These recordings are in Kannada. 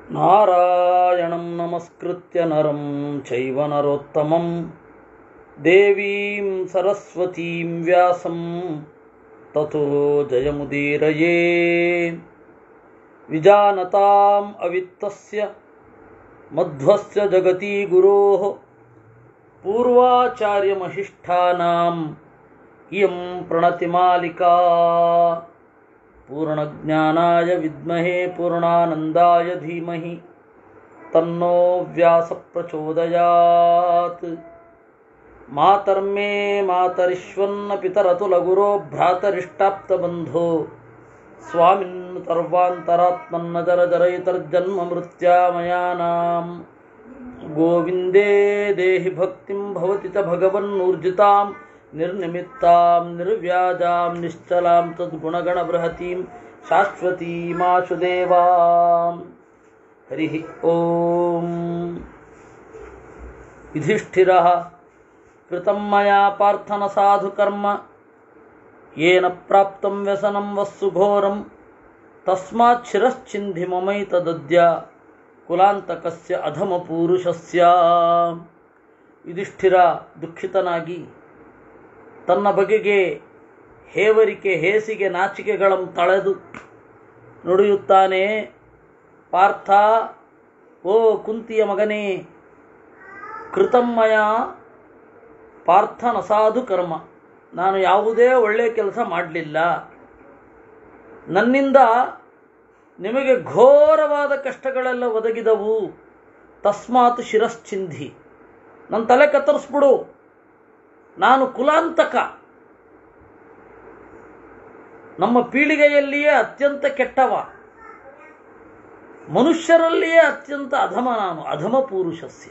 ನಾರಾಯಣಂ ನಮಸ್ಕೃತ್ಯ ನರಂ ಚೈವ ನರೋತ್ತಮಂ ದೇವೀಂ ಸರಸ್ವತೀಂ ವ್ಯಾಸಂ ತತೋ ಜಯಮುದೀರಯೇ. ವಿಜಾನತಾಂ ಅವಿತ್ತಸ್ಯ ಮಧ್ವಸ್ಯ ಜಗತಿ ಗುರೋಃ ಪೂರ್ವಾಚಾರ್ಯಮಹಿಷ್ಠಾನಾಂ ಇಯಂ ಪ್ರಣತಿಮಾಲಿಕಾ. ಪೂರ್ಣಜ್ಞಾನಾಯ ವಿದ್ಮಹೇ ಪೂರ್ಣಾನಂದಾಯ ಧೀಮಹಿ ತನ್ನೋ ವ್ಯಾಸ ಪ್ರಚೋದಯಾತ್. ಮಾತರ್ಮೇ ಮಾತರಿಶ್ವನ್ನ ಪಿತರತುಲಗುರೋ ಭ್ರಾತರಿಷ್ಟಾಪ್ತಬಂಧೋ ಸ್ವಾಮಿನ್ ಸರ್ವಾಂತರಾತ್ಮನ್ನ ಜರಜರಯಿತರ್ಜನ್ಮ ಮೃತ್ಯಾಮಯಾನಾಂ. ಗೋವಿಂದೇ ದೇಹಿ ಭಕ್ತಿಂ ಭವತಿ ಚ ಭಗವನ್ನೂರ್ಜಿತಾಂ ನಿರ್ನಿಮಿತ್ತಾಂ ನಿರ್ವ್ಯಾಜಾಂ ನಿಶ್ಚಲಾಂ ತದ್ಗುಣಗಣ ಬೃಹತೀಂ ಶಾಶ್ವತೀಮಾಶು ದೇವಾಂ. ಹರಿ ಓಂ. ಯುಧಿಷ್ಠಿರಃ ಕೃತಂ ಮಯಾ ಪಾರ್ಥನ ಸಾಧು ಕರ್ಮ ಯೇನ ಪ್ರಾಪ್ತಂ ವ್ಯಸನಂ ವಸ್ಸು ಘೋರಂ ತಸ್ಮಾತ್ ಶಿರಶ್ಚಿಂಧಿ ಮಮೈತದದ್ಯ ಕುಲಾಂತಕಸ್ಯ ಅಧಮ ಪೂರುಷಸ್ಯ. ಯುಧಿಷ್ಠಿರ ದುಃಖಿತನಾಗಿ ತನ್ನ ಬಗೆಗೆ ಹೇವರಿಕೆ ಹೇಸಿಗೆ ನಾಚಿಕೆಗಳನ್ನು ತಳೆದು ನುಡಿಯುತ್ತಾನೆ. ಪಾರ್ಥ, ಓ ಕುಂತಿಯ ಮಗನೇ, ಕೃತಮ್ಮಯ ಪಾರ್ಥನ ಸಾಧು ಕರ್ಮ, ನಾನು ಯಾವುದೇ ಒಳ್ಳೆಯ ಕೆಲಸ ಮಾಡಲಿಲ್ಲ. ನನ್ನಿಂದ ನಿಮಗೆ ಘೋರವಾದ ಕಷ್ಟಗಳೆಲ್ಲ ಒದಗಿದವು. ತಸ್ಮಾತ್ ಶಿರಶ್ಚಿಂಧಿ, ನನ್ನ ತಲೆ ಕತ್ತರಿಸ್ಬಿಡು. ನಾನು ಕುಲಾಂತಕ, ನಮ್ಮ ಪೀಳಿಗೆಯಲ್ಲಿಯೇ ಅತ್ಯಂತ ಕೆಟ್ಟವ, ಮನುಷ್ಯರಲ್ಲಿಯೇ ಅತ್ಯಂತ ಅಧಮ ನಾನು, ಅಧಮ ಪೂರುಷಸ್ಯ.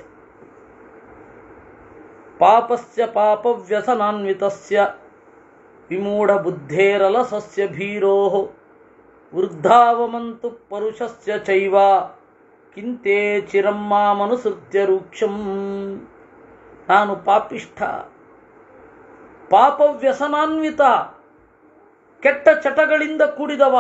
ಪಾಪಸ್ಯ ಪಾಪವ್ಯಸನಾನ್ವಿತಸ್ಯ ವಿಮೂಢ ಬುದ್ಧೇರಲಸಸ್ಯ ಭೀರೋಃ ವೃದ್ಧಾವಮಂತು ಪರುಷಸ್ಯ ಚೈವ ಕಿಂತೇ ಚಿರಂ ಮಾಮನುಸೃತ್ಯ ರೂಕ್ಷಂ. ನಾನು ಪಾಪಿಷ್ಠ, ಪಾಪವ್ಯಸನಾನ್ವಿತ, ಕೆಟ್ಟ ಚಟಗಳಿಂದ ಕೂಡಿದವ,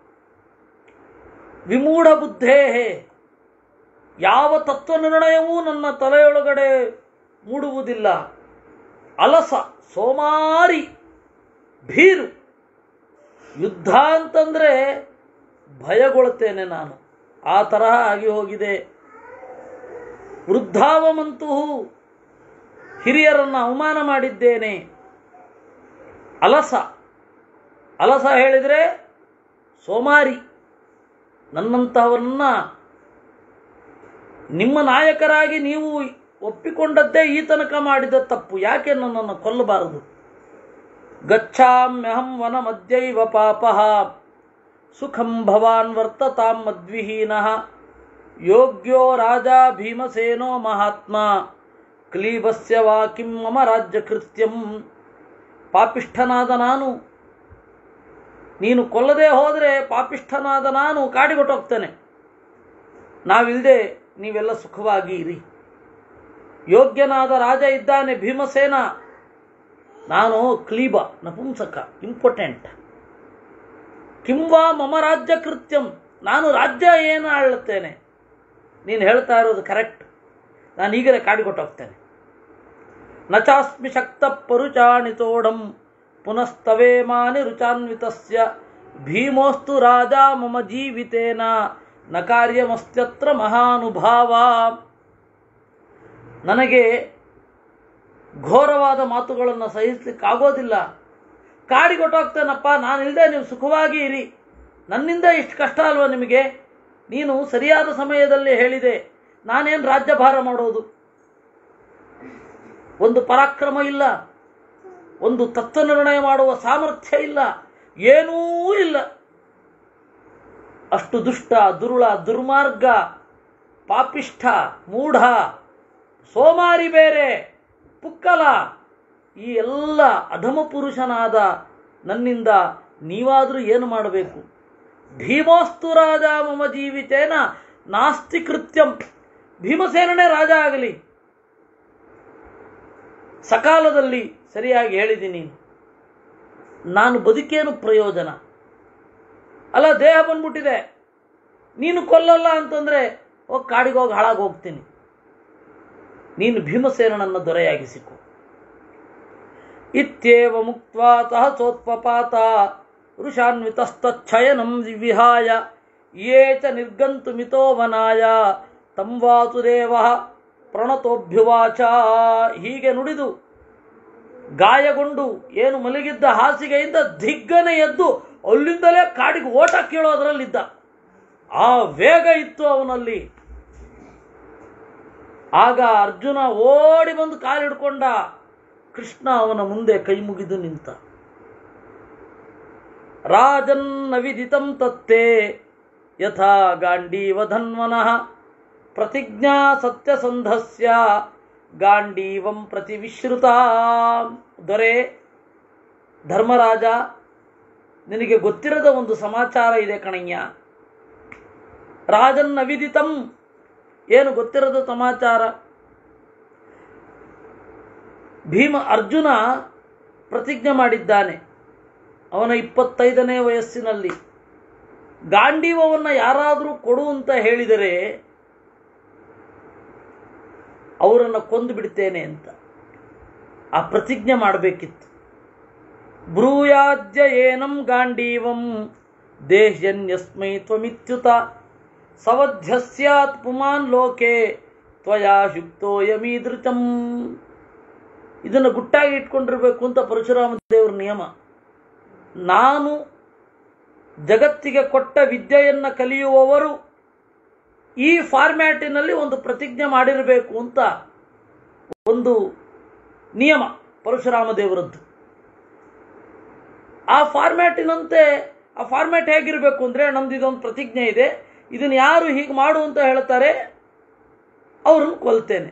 ವಿಮೂಢ ಬುದ್ಧೇ, ಯಾವ ತತ್ವನಿರ್ಣಯವೂ ನನ್ನ ತಲೆಯೊಳಗಡೆ ಮೂಡುವುದಿಲ್ಲ, ಅಲಸ, ಸೋಮಾರಿ, ಭೀರು. ಯುದ್ಧ ಅಂತಂದರೆ ಭಯಗೊಳ್ತೇನೆ ನಾನು, ಆ ತರಹ ಆಗಿ ಹೋಗಿದೆ. ವೃದ್ಧಾವಮಂತು, ಹಿರಿಯರನ್ನು ಅವಮಾನ ಮಾಡಿದ್ದೇನೆ. ಅಲಸ, ಅಲಸ ಹೇಳಿದರೆ ಸೋಮಾರಿ. ನನ್ನಂತಹವನ್ನ ನಿಮ್ಮ ನಾಯಕರಾಗಿ ನೀವು ಒಪ್ಪಿಕೊಂಡದ್ದೇ ಈ ತನಕ ಮಾಡಿದ ತಪ್ಪು, ಯಾಕೆ ನನ್ನನ್ನು ಕೊಲ್ಲಬಾರದು? ಗಚ್ಛಾಮ್ಯಹಂ ವನ ಮಧ್ಯೈವ ಪಾಪಃ ಸುಖಂ ಭವಾನ್ ವರ್ತತಾಂ ಮದ್ವಿಹೀನಃ ಯೋಗ್ಯೋ ರಾಜಾ ಭೀಮಸೇನೋ ಮಹಾತ್ಮ ಕ್ಲೀಬಸ್ಯ ವಾ ಕಿಂ ಮಮ ರಾಜ್ಯ ಕೃತ್ಯಂ. ಪಾಪಿಷ್ಠನಾದ ನಾನು, ನೀನು ಕೊಲ್ಲದೆ ಹೋದರೆ ಪಾಪಿಷ್ಠನಾದ ನಾನು ಕಾಡಿಗೊಟ್ಟೋಗ್ತೇನೆ. ನಾವಿಲ್ಲದೆ ನೀವೆಲ್ಲ ಸುಖವಾಗಿ ಇರಿ. ಯೋಗ್ಯನಾದ ರಾಜ ಇದ್ದಾನೆ ಭೀಮಸೇನ, ನಾನು ಕ್ಲೀಬ, ನಪುಂಸಕ, ಇಂಪಾರ್ಟೆಂಟ್. ಕಿಂವಾ ಮಮ ರಾಜ್ಯ ಕೃತ್ಯಂ, ನಾನು ರಾಜ್ಯ ಏನು ಆಳುತ್ತೇನೆ? ನೀನು ಹೇಳ್ತಾ ಇರೋದು ಕರೆಕ್ಟ್, ನಾನು ಈಗಲೇ ಕಾಡಿಗೊಟ್ಟೋಗ್ತೇನೆ. ನಚಾಸ್ಮಿ ಶಕ್ತ ಪರುಚಾಣಿತೋಢಂ ಪುನಸ್ತವೇಮಾನಿ ರುಚಾನ್ವಿತಸ್ಯ ಭೀಮೋಸ್ತು ರಾಜ ಮಮ ಜೀವಿತೇನ ನ ಕಾರ್ಯಮಸ್ತ್ಯತ್ರ ಮಹಾನುಭಾವ. ನನಗೆ ಘೋರವಾದ ಮಾತುಗಳನ್ನು ಸಹಿಸಲಿಕ್ಕಾಗೋದಿಲ್ಲ, ಕಾಡಿಗೊಟ್ಟೋಗ್ತೇನಪ್ಪ. ನಾನಿಲ್ಲದೆ ನೀವು ಸುಖವಾಗಿ ಇರಿ. ನನ್ನಿಂದ ಇಷ್ಟು ಕಷ್ಟ ಅಲ್ವ ನಿಮಗೆ? ನೀನು ಸರಿಯಾದ ಸಮಯದಲ್ಲಿ ಹೇಳಿದೆ, ನಾನೇನು ರಾಜ್ಯಭಾರ ಮಾಡೋದು? ಒಂದು ಪರಾಕ್ರಮ ಇಲ್ಲ, ಒಂದು ತತ್ವ ನಿರ್ಣಯ ಮಾಡುವ ಸಾಮರ್ಥ್ಯ ಇಲ್ಲ, ಏನೂ ಇಲ್ಲ. ಅಷ್ಟು ದುಷ್ಟ, ದುರುಳ, ದುರ್ಮಾರ್ಗ, ಪಾಪಿಷ್ಠ, ಮೂಢ, ಸೋಮಾರಿ ಬೇರೆ, ಪುಕ್ಕಲ, ಈ ಎಲ್ಲ ಅಧಮ ಪುರುಷನಾದ ನನ್ನಿಂದ ನೀವಾದರೂ ಏನು ಮಾಡಬೇಕು? ಭೀಮೋಸ್ತು ರಾಜ ಮಮ ಜೀವಿತೇನ ನಾಸ್ತಿ ಕೃತ್ಯಂ. ಭೀಮಸೇನನೇ ರಾಜ ಆಗಲಿ. ಸಕಾಲದಲ್ಲಿ ಸರಿಯಾಗಿ ಹೇಳಿದ್ದೀನಿ. ನಾನು ಬದುಕೇನು ಪ್ರಯೋಜನ? ಅಲ್ಲ, ದೇಹ ಬಂದ್ಬಿಟ್ಟಿದೆ, ನೀನು ಕೊಲ್ಲಲ್ಲ ಅಂತಂದರೆ ಕಾಡಿಗೆ ಹೋಗಿ ಹಾಳಾಗಿ ಹೋಗ್ತೀನಿ, ನೀನು ಭೀಮಸೇನನನ್ನು ದೊರೆಯಾಗಿಸಿಕೊ. ಇತ್ಯೇವ ಮುಕ್ತ್ವಾ ಸಹಸೋತ್ಪಪಾತ ಋಷಾನ್ವಿತಸ್ತಚ್ಛಯನಂ ವಿಹಾಯ ಯೇ ಚ ನಿರ್ಗಂತುಮಿತೋ ವನಾಯ ತಂ ವಾಸುದೇವಃ ಪ್ರಣತೋಭ್ಯುವಾಚ. ಹೀಗೆ ನುಡಿದು ಗಾಯಗೊಂಡು ಏನು ಮಲಗಿದ್ದ ಹಾಸಿಗೆಯಿಂದ ದಿಗ್ಗನೆ ಎದ್ದು ಅಲ್ಲಿಂದಲೇ ಕಾಡಿಗೆ ಓಟ ಕೇಳೋದರಲ್ಲಿದ್ದ. ಆ ವೇಗ ಇತ್ತು ಅವನಲ್ಲಿ. ಆಗ ಅರ್ಜುನ ಓಡಿ ಬಂದು ಕಾಲಿಡ್ಕೊಂಡ. ಕೃಷ್ಣ ಅವನ ಮುಂದೆ ಕೈ ಮುಗಿದು ನಿಂತ. ರಾಜನ್ನ ವಿದಿತಂ ತತ್ತೇ ಯಥಾ ಗಾಂಡೀವ ಧನ್ವನಃ ಪ್ರತಿಜ್ಞಾ ಸತ್ಯಸಂಧಸ್ಯ ಗಾಂಡೀವಂ ಪ್ರತಿವಿಶ್ರುತ. ದೊರೆ ಧರ್ಮರಾಜ, ನಿನಗೆ ಗೊತ್ತಿರದ ಒಂದು ಸಮಾಚಾರ ಇದೆ ಕಣಯ್ಯ. ರಾಜನ್ನ ವಿದಿತಂ, ಏನು ಗೊತ್ತಿರದ ಸಮಾಚಾರ? ಅರ್ಜುನ ಪ್ರತಿಜ್ಞೆ ಮಾಡಿದ್ದಾನೆ ಅವನ 25ನೇ ವಯಸ್ಸಿನಲ್ಲಿ. ಗಾಂಡೀವವನ್ನು ಯಾರಾದರೂ ಕೊಡು ಅಂತ ಹೇಳಿದರೆ ಅವರನ್ನು ಕೊಂದು ಬಿಡ್ತೇನೆ ಅಂತ ಆ ಪ್ರತಿಜ್ಞೆ ಮಾಡಬೇಕಿತ್ತು. ಬ್ರೂಯಾದ್ಯ ಏನಂ ಗಾಂಡೀವಂ ದೇಹ್ಯನ್ಯಸ್ಮೈ ತ್ವಮಿತ್ಯುತ ಸವಧ್ಯ ಸ್ಯಾತ್ ಪುಮಾನ್ ಲೋಕೆ ತ್ವಯಾ ಶುಕ್ತೋ ಯಮೀದೃಚಂ. ಇದನ್ನು ಗುಟ್ಟಾಗಿ ಇಟ್ಕೊಂಡಿರಬೇಕು ಅಂತ ಪರಶುರಾಮ ದೇವರ ನಿಯಮ. ನಾನು ಜಗತ್ತಿಗೆ ಕೊಟ್ಟ ವಿದ್ಯೆಯನ್ನು ಕಲಿಯುವವರು ಈ ಫಾರ್ಮ್ಯಾಟಿನಲ್ಲಿ ಒಂದು ಪ್ರತಿಜ್ಞೆ ಮಾಡಿರಬೇಕು ಅಂತ ಒಂದು ನಿಯಮ ಪರಶುರಾಮ ದೇವರದ್ದು. ಆ ಫಾರ್ಮ್ಯಾಟಿನಂತೆ ಆ ಫಾರ್ಮ್ಯಾಟ್ ಹೇಗಿರಬೇಕು ಅಂದರೆ, ನಮ್ದು ಇದೊಂದು ಪ್ರತಿಜ್ಞೆ ಇದೆ, ಇದನ್ನು ಯಾರು ಹೀಗೆ ಮಾಡು ಅಂತ ಹೇಳ್ತಾರೆ ಅವ್ರನ್ನ ಕೊಲ್ತೇನೆ,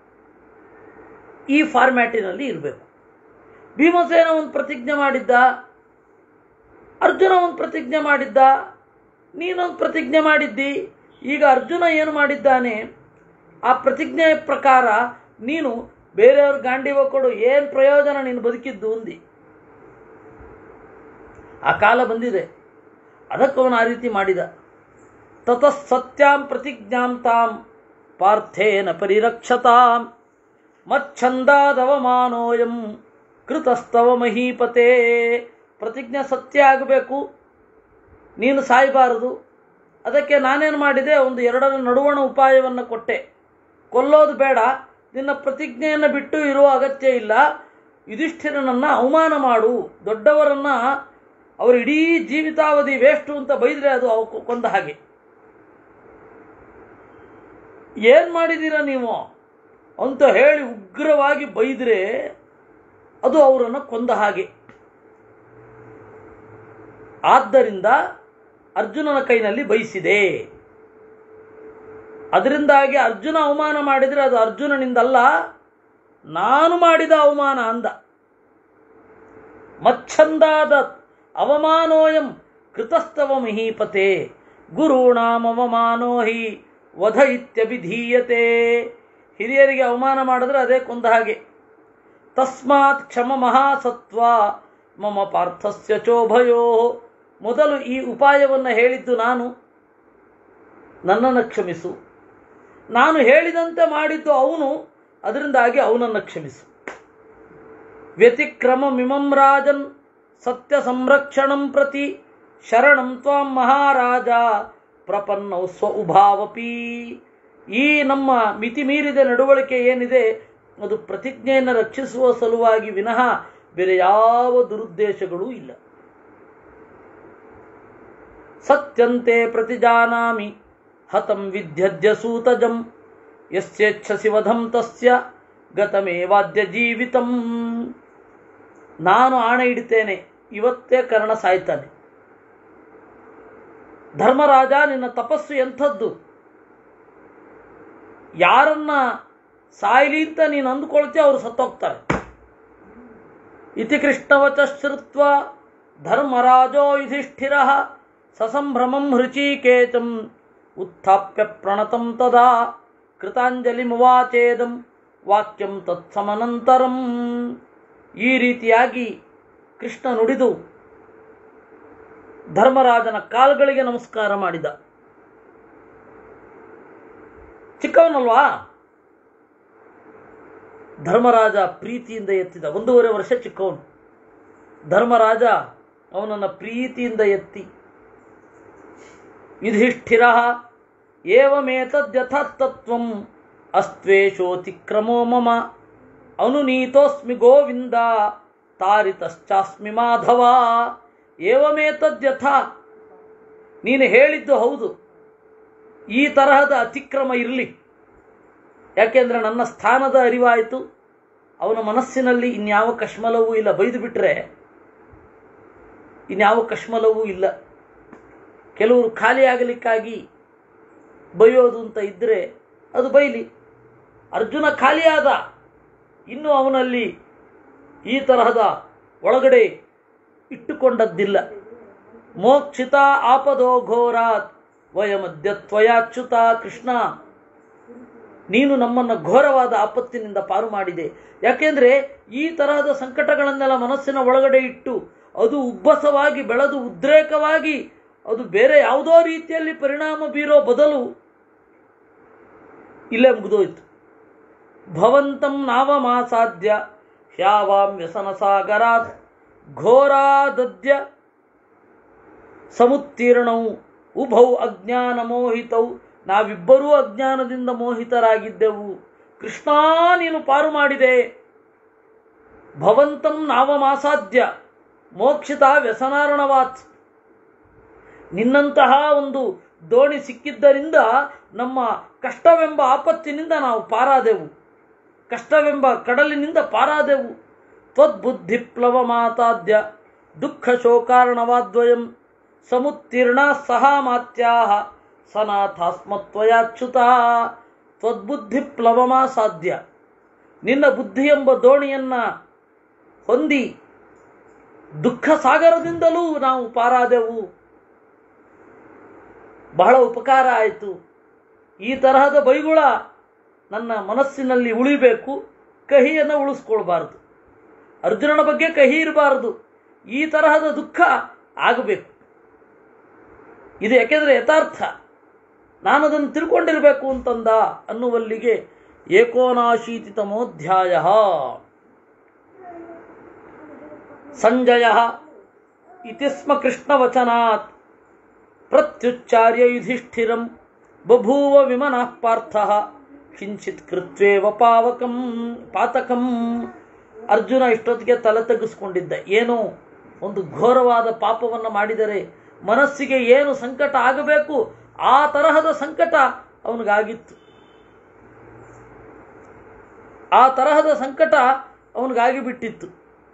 ಈ ಫಾರ್ಮ್ಯಾಟಿನಲ್ಲಿ ಇರಬೇಕು. ಭೀಮಸೇನ ಒಂದು ಪ್ರತಿಜ್ಞೆ ಮಾಡಿದ್ದ, ಅರ್ಜುನ ಒಂದು ಪ್ರತಿಜ್ಞೆ ಮಾಡಿದ್ದ, ನೀನೊಂದು ಪ್ರತಿಜ್ಞೆ ಮಾಡಿದ್ದಿ. ಈಗ ಅರ್ಜುನ ಏನು ಮಾಡಿದ್ದಾನೆ, ಆ ಪ್ರತಿಜ್ಞೆಯ ಪ್ರಕಾರ ನೀನು ಬೇರೆಯವ್ರ ಗಾಂಡೀವ ಕೊಡು, ಏನು ಪ್ರಯೋಜನ ನೀನು ಬದುಕಿದ್ದು ಅಂದಿ. ಆ ಕಾಲ ಬಂದಿದೆ, ಅದಕ್ಕವನು ಆ ರೀತಿ ಮಾಡಿದ. ತತಃ ಸತ್ಯಾಂ ಪ್ರತಿಜ್ಞಾಂ ತಾಂ ಪಾರ್ಥೇನ ಪರಿರಕ್ಷತಾಂ ಮಚ್ಛಂದಾದವಮಾನೋಯಂ ಕೃತಸ್ತವ ಮಹೀಪತೆ. ಪ್ರತಿಜ್ಞೆ ಸತ್ಯ ಆಗಬೇಕು, ನೀನು ಸಾಯಬಾರದು. ಅದಕ್ಕೆ ನಾನೇನು ಮಾಡಿದೆ, ಒಂದು ಎರಡರ ನಡುವಣ ಉಪಾಯವನ್ನು ಕೊಟ್ಟೆ. ಕೊಲ್ಲೋದು ಬೇಡ, ನಿನ್ನ ಪ್ರತಿಜ್ಞೆಯನ್ನು ಬಿಟ್ಟು ಇರುವ ಅಗತ್ಯ ಇಲ್ಲ. ಯುಧಿಷ್ಠಿರನನ್ನು ಅವಮಾನ ಮಾಡು, ದೊಡ್ಡವರನ್ನು ಅವರು ಇಡೀ ಜೀವಿತಾವಧಿ ವೇಸ್ಟು ಅಂತ ಬೈದರೆ ಅದು ಕೊಂದ ಹಾಗೆ. ಏನು ಮಾಡಿದ್ದೀರ ನೀವು ಅಂತ ಹೇಳಿ ಉಗ್ರವಾಗಿ ಬೈದರೆ ಅದು ಅವರನ್ನು ಕೊಂದ ಹಾಗೆ. ಆದ್ದರಿಂದ ಅರ್ಜುನನ ಕೈನಲ್ಲಿ ಬಯಸಿದೆ. ಅದರಿಂದಾಗಿ ಅರ್ಜುನ ಅವಮಾನ ಮಾಡಿದರೆ ಅದು ಅರ್ಜುನನಿಂದಲ್ಲ, ನಾನು ಮಾಡಿದ ಅವಮಾನ ಅಂದ. ಮಚ್ಛಂದಾದ ಅವಮಾನೋಯಂ ಕೃತಸ್ತವ ಮಹೀಪತೆ ಗುರುಣಾಂ ಅವಮಾನೋ ಹಿ ವಧ ಇತ್ಯಭಿಧೀಯತೆ. ಹಿರಿಯರಿಗೆ ಅವಮಾನ ಮಾಡಿದ್ರೆ ಅದೇ ಕೊಂದ ಹಾಗೆ. ತಸ್ಮಾತ್ ಕ್ಷಮ ಮಹಾಸತ್ವ ಮಮ ಪಾರ್ಥಸ್ಯ ಚೋಭಯೋ. ಮೊದಲು ಈ ಉಪಾಯವನ್ನು ಹೇಳಿದ್ದು ನಾನು, ನನ್ನನ್ನು ಕ್ಷಮಿಸು. ನಾನು ಹೇಳಿದಂತೆ ಮಾಡಿದ್ದು ಅವನು, ಅದರಿಂದಾಗಿ ಅವನನ್ನು ಕ್ಷಮಿಸು. ವ್ಯತಿಕ್ರಮ ಮಿಮಂ ರಾಜನ್ ಸತ್ಯ ಸಂರಕ್ಷಣಂ ಪ್ರತಿ ಶರಣಂ ತ್ವಾಂ ಮಹಾರಾಜ ಪ್ರಪನ್ನೌ ಸ್ವ ಉಭಾವಪಿ. ಈ ನಮ್ಮ ಮಿತಿ ಮೀರಿದ ನಡವಳಿಕೆ ಏನಿದೆ ಅದು ಪ್ರತಿಜ್ಞೆಯನ್ನು ರಕ್ಷಿಸುವ ಸಲುವಾಗಿ ವಿನಃ ಬೇರೆ ಯಾವ ದುರುದ್ದೇಶಗಳೂ ಇಲ್ಲ. ಸತ್ಯಂತೆ ಪ್ರತಿಜಾನಾಮಿ ಹತಂ ವಿದ್ಯದ್ಯ ಸೂತಜಂ ಯಸ್ಯೇಚ್ಛಸಿ ವಧಂ ತಸ್ಯ ಗತಮೇವಾದ್ಯ ಜೀವಿತಂ. ನಾನು ಆಣೆ ಇಡ್ತೇನೆ, ಇವತ್ತೇ ಕರ್ಣ ಸಾಯ್ತಾನೆ. ಧರ್ಮರಾಜ, ನಿನ್ನ ತಪಸ್ಸು ಎಂಥದ್ದು? ಯಾರನ್ನ ಸಾಯ್ಲಿ ಅಂತ ನೀನು ಅಂದುಕೊಳ್ತೀಯ ಅವರು ಸತ್ತೋಗ್ತಾರೆ. ಇತಿ ಕೃಷ್ಣವಚ ಶ್ರುತ್ವ ಧರ್ಮರಾಜೋ ಯುಧಿಷ್ಠಿರಃ ಸಸಂಭ್ರಮಂ ಹೃಚೀಕೇತಂ ಉತ್ಥಾಪ್ಯ ಪ್ರಣತಂ ತದಾ ಕೃತಾಂಜಲಿಮುವಾಚೇದಂ ವಾಕ್ಯಂ ತತ್ಸಮನಂತರಂ. ಈ ರೀತಿಯಾಗಿ ಕೃಷ್ಣ ನುಡಿದು ಧರ್ಮರಾಜನ ಕಾಲ್ಗಳಿಗೆ ನಮಸ್ಕಾರ ಮಾಡಿದ. ಚಿಕ್ಕವನಲ್ವಾ? ಧರ್ಮರಾಜ ಪ್ರೀತಿಯಿಂದ ಎತ್ತಿದ. 1.5 ವರ್ಷ ಚಿಕ್ಕವನು. ಧರ್ಮರಾಜ ಅವನನ್ನು ಪ್ರೀತಿಯಿಂದ ಎತ್ತಿ, ಯುಧಿಷ್ಠಿರ ಏವಮೇತದ್ಯಥಾತತ್ವಂ ಅಸ್ತ್ವೇಷೋತಿಕ್ರಮೋ ಮಮ ಅನುನೀತೋಸ್ಮಿ ಗೋವಿಂದ ತಾರಿತಶ್ಚಾಸ್ಮಿ ಮಾಧವ. ಏವಮೇತದ್ಯಥ, ನೀನು ಹೇಳಿದ್ದು ಹೌದು. ಈ ತರಹದ ಅತಿಕ್ರಮ ಇರಲಿ. ಯಾಕೆಂದರೆ ನನ್ನ ಸ್ಥಾನದ ಅರಿವಾಯಿತು. ಅವನ ಮನಸ್ಸಿನಲ್ಲಿ ಇನ್ಯಾವ ಕಶ್ಮಲವೂ ಇಲ್ಲ. ಬೈದು ಬಿಟ್ಟರೆ ಇನ್ಯಾವ ಕಶ್ಮಲವೂ ಇಲ್ಲ. ಕೆಲವರು ಖಾಲಿಯಾಗಲಿಕ್ಕಾಗಿ ಬೈಯೋದು ಅಂತ ಇದ್ದರೆ ಅದು ಬೈಲಿ. ಅರ್ಜುನ ಖಾಲಿಯಾದ, ಇನ್ನು ಅವನಲ್ಲಿ ಈ ತರಹದ ಒಳಗಡೆ ಇಟ್ಟುಕೊಂಡದ್ದಿಲ್ಲ. ಮೋಕ್ಷಿತ ಆಪದೋ ಘೋರಾತ್ ವಯಮದ್ಯತ್ವಯಾಚ್ಯುತ. ಕೃಷ್ಣ, ನೀನು ನಮ್ಮನ್ನು ಘೋರವಾದ ಆಪತ್ತಿನಿಂದ ಪಾರು ಮಾಡಿದೆ. ಯಾಕೆಂದರೆ ಈ ತರಹದ ಸಂಕಟಗಳನ್ನೆಲ್ಲ ಮನಸ್ಸಿನ ಒಳಗಡೆ ಇಟ್ಟು ಅದು ಉಬ್ಬಸವಾಗಿ ಬೆಳೆದು ಉದ್ರೇಕವಾಗಿ ಅದು ಬೇರೆ ಯಾವುದೋ ರೀತಿಯಲ್ಲಿ ಪರಿಣಾಮ ಬೀರೋ ಬದಲು ಇಲ್ಲೇ ಮುಗಿದೋಯ್ತು. ಭವಂತಂ ನಾವಮಾಸಾಧ್ಯ ಹ್ಯಾವಾಂ ವ್ಯಸನ ಸಾಗರಾತ್ ಘೋರಾದದ್ಯ ಸಮುತ್ತೀರ್ಣೌ ಉಭೌ ಅಜ್ಞಾನ ಮೋಹಿತೌ. ನಾವಿಬ್ಬರೂ ಅಜ್ಞಾನದಿಂದ ಮೋಹಿತರಾಗಿದ್ದೆವು. ಕೃಷ್ಣ, ನೀನು ಪಾರು ಮಾಡಿದೆ. ಭವಂತಂ ನಾವಮಾಸಾಧ್ಯ ಮೋಕ್ಷಿತ ವ್ಯಸನಾರ್ಣವಾತ್. ನಿನ್ನಂತಹ ಒಂದು ದೋಣಿ ಸಿಕ್ಕಿದ್ದರಿಂದ ನಮ್ಮ ಕಷ್ಟವೆಂಬ ಆಪತ್ತಿನಿಂದ ನಾವು ಪಾರಾದೆವು. ಕಷ್ಟವೆಂಬ ಕಡಲಿನಿಂದ ಪಾರಾದೆವು. ತ್ವದ್ಬುದ್ಧಿ ಪ್ಲವ ಮಾತಾದ್ಯ ದುಃಖ ಶೋಕಾರ್ಣವಾದ್ವಯಂ ಸಮುತ್ತೀರ್ಣ ಸಹ ಮಾತ್ಯಾಹ ಸನಾಥಾಸ್ಮತ್ವಯಾಚ್ಯುತ. ತ್ವದ್ಬುದ್ಧಿ ಪ್ಲವಮಾ ಸಾಧ್ಯ. ನಿನ್ನ ಬುದ್ಧಿ ಎಂಬ ದೋಣಿಯನ್ನ ಹೊಂದಿ ದುಃಖ ಸಾಗರದಿಂದಲೂ ನಾವು ಪಾರಾದೆವು. ಬಹಳ ಉಪಕಾರ ಆಯಿತು. ಈ ತರಹದ ಬೈಗುಳ ನನ್ನ ಮನಸ್ಸಿನಲ್ಲಿ ಉಳಿಬೇಕು. ಕಹಿಯನ್ನು ಉಳಿಸ್ಕೊಳ್ಬಾರ್ದು. ಅರ್ಜುನನ ಬಗ್ಗೆ ಕಹಿ ಇರಬಾರದು. ಈ ತರಹದ ದುಃಖ ಆಗಬೇಕು. ಇದು ಯಾಕೆಂದರೆ ಯಥಾರ್ಥ. ನಾನು ಅದನ್ನು ತಿಳ್ಕೊಂಡಿರಬೇಕು ಅಂತಂದ ಅನ್ನುವಲ್ಲಿಗೆ 79 ಸಂಜಯ ಇತಿ ಸ್ಮ ಕೃಷ್ಣವಚನಾತ್ ಪ್ರತ್ಯುಚ್ಚಾರ್ಯ ಯುಧಿಷ್ಠಿರಂ ಬಭೂವ ವಿಮನಃ ಪಾರ್ಥಃ ಕಿಂಚಿತ್ ಕೃತ್ವೇವ ಪಾತಕಂ. ಅರ್ಜುನ ಇಷ್ಟೊತ್ತಿಗೆ ತಲೆ ತೆಗೆಸ್ಕೊಂಡಿದ್ದ. ಏನೋ ಒಂದು ಘೋರವಾದ ಪಾಪವನ್ನು ಮಾಡಿದರೆ ಮನಸ್ಸಿಗೆ ಏನು ಸಂಕಟ ಆಗಬೇಕು ಆ ತರಹದ ಸಂಕಟ ಅವನಿಗಾಗಿತ್ತು. ಆ ತರಹದ ಸಂಕಟ ಅವನಿಗಾಗಿ ಬಿಟ್ಟಿತ್ತು.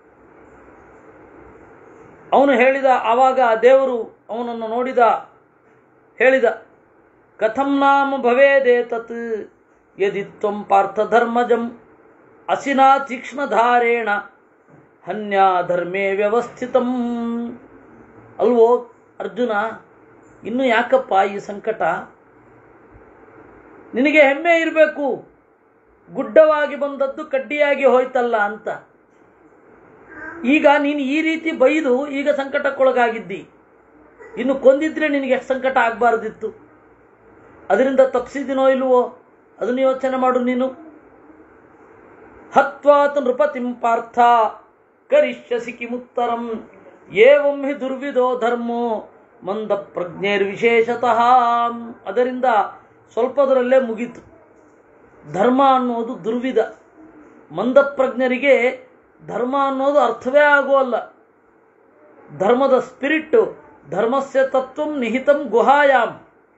ಅವನು ಹೇಳಿದ, ಆವಾಗ ದೇವರು ಅವನನ್ನು ನೋಡಿದ, ಹೇಳಿದ, ಕಥಂ ನಾಮ ಭವೇದೇತತ್ ಯದಿ ತ್ವಂ ಪಾರ್ಥ ಧರ್ಮಜಂ ಅಸಿನಾ ತೀಕ್ಷ್ಣಧಾರೇಣ ಹನ್ಯಾ ಧರ್ಮೇ ವ್ಯವಸ್ಥಿತಂ. ಅಲ್ವೋ ಅರ್ಜುನ, ಇನ್ನು ಯಾಕಪ್ಪ ಈ ಸಂಕಟ? ನಿನಗೆ ಹೆಮ್ಮೆ ಇರಬೇಕು. ಗುಡ್ಡವಾಗಿ ಬಂದದ್ದು ಕಡ್ಡಿಯಾಗಿ ಹೋಯ್ತಲ್ಲ ಅಂತ. ಈಗ ನೀನು ಈ ರೀತಿ ಬೈದು ಈಗ ಸಂಕಟಕ್ಕೊಳಗಾಗಿದ್ದಿ. ಇನ್ನು ಕೊಂದಿದ್ರೆ ನಿನಗೆ ಎಷ್ಟು ಸಂಕಟ ಆಗಬಾರ್ದಿತ್ತು. ಅದರಿಂದ ತಪ್ಪಿಸಿದಿನೋ ಇಲ್ವೋ ಅದನ್ನು ಯೋಚನೆ ಮಾಡು ನೀನು. ಹತ್ವಾತ್ ನೃಪತಿಂ ಪಾರ್ಥ ಕರಿಷ್ಯಸಿ ಕಿಮುತ್ತರಂ ಏವಂ ಹಿ ದುರ್ವಿಧೋ ಧರ್ಮೋ ಮಂದ ಪ್ರಜ್ಞೇರ್ವಿಶೇಷತಃ. ಅದರಿಂದ ಸ್ವಲ್ಪದರಲ್ಲೇ ಮುಗೀತು. ಧರ್ಮ ಅನ್ನೋದು ದುರ್ವಿಧ. ಮಂದಪ್ರಜ್ಞರಿಗೆ ಧರ್ಮ ಅನ್ನೋದು ಅರ್ಥವೇ ಆಗೋಲ್ಲ. ಧರ್ಮದ ಸ್ಪಿರಿಟ್ಟು ಧರ್ಮಸ್ಯ ತತ್ವಂ ನಿಹಿತಂ ಗುಹಾಯಾಮ್.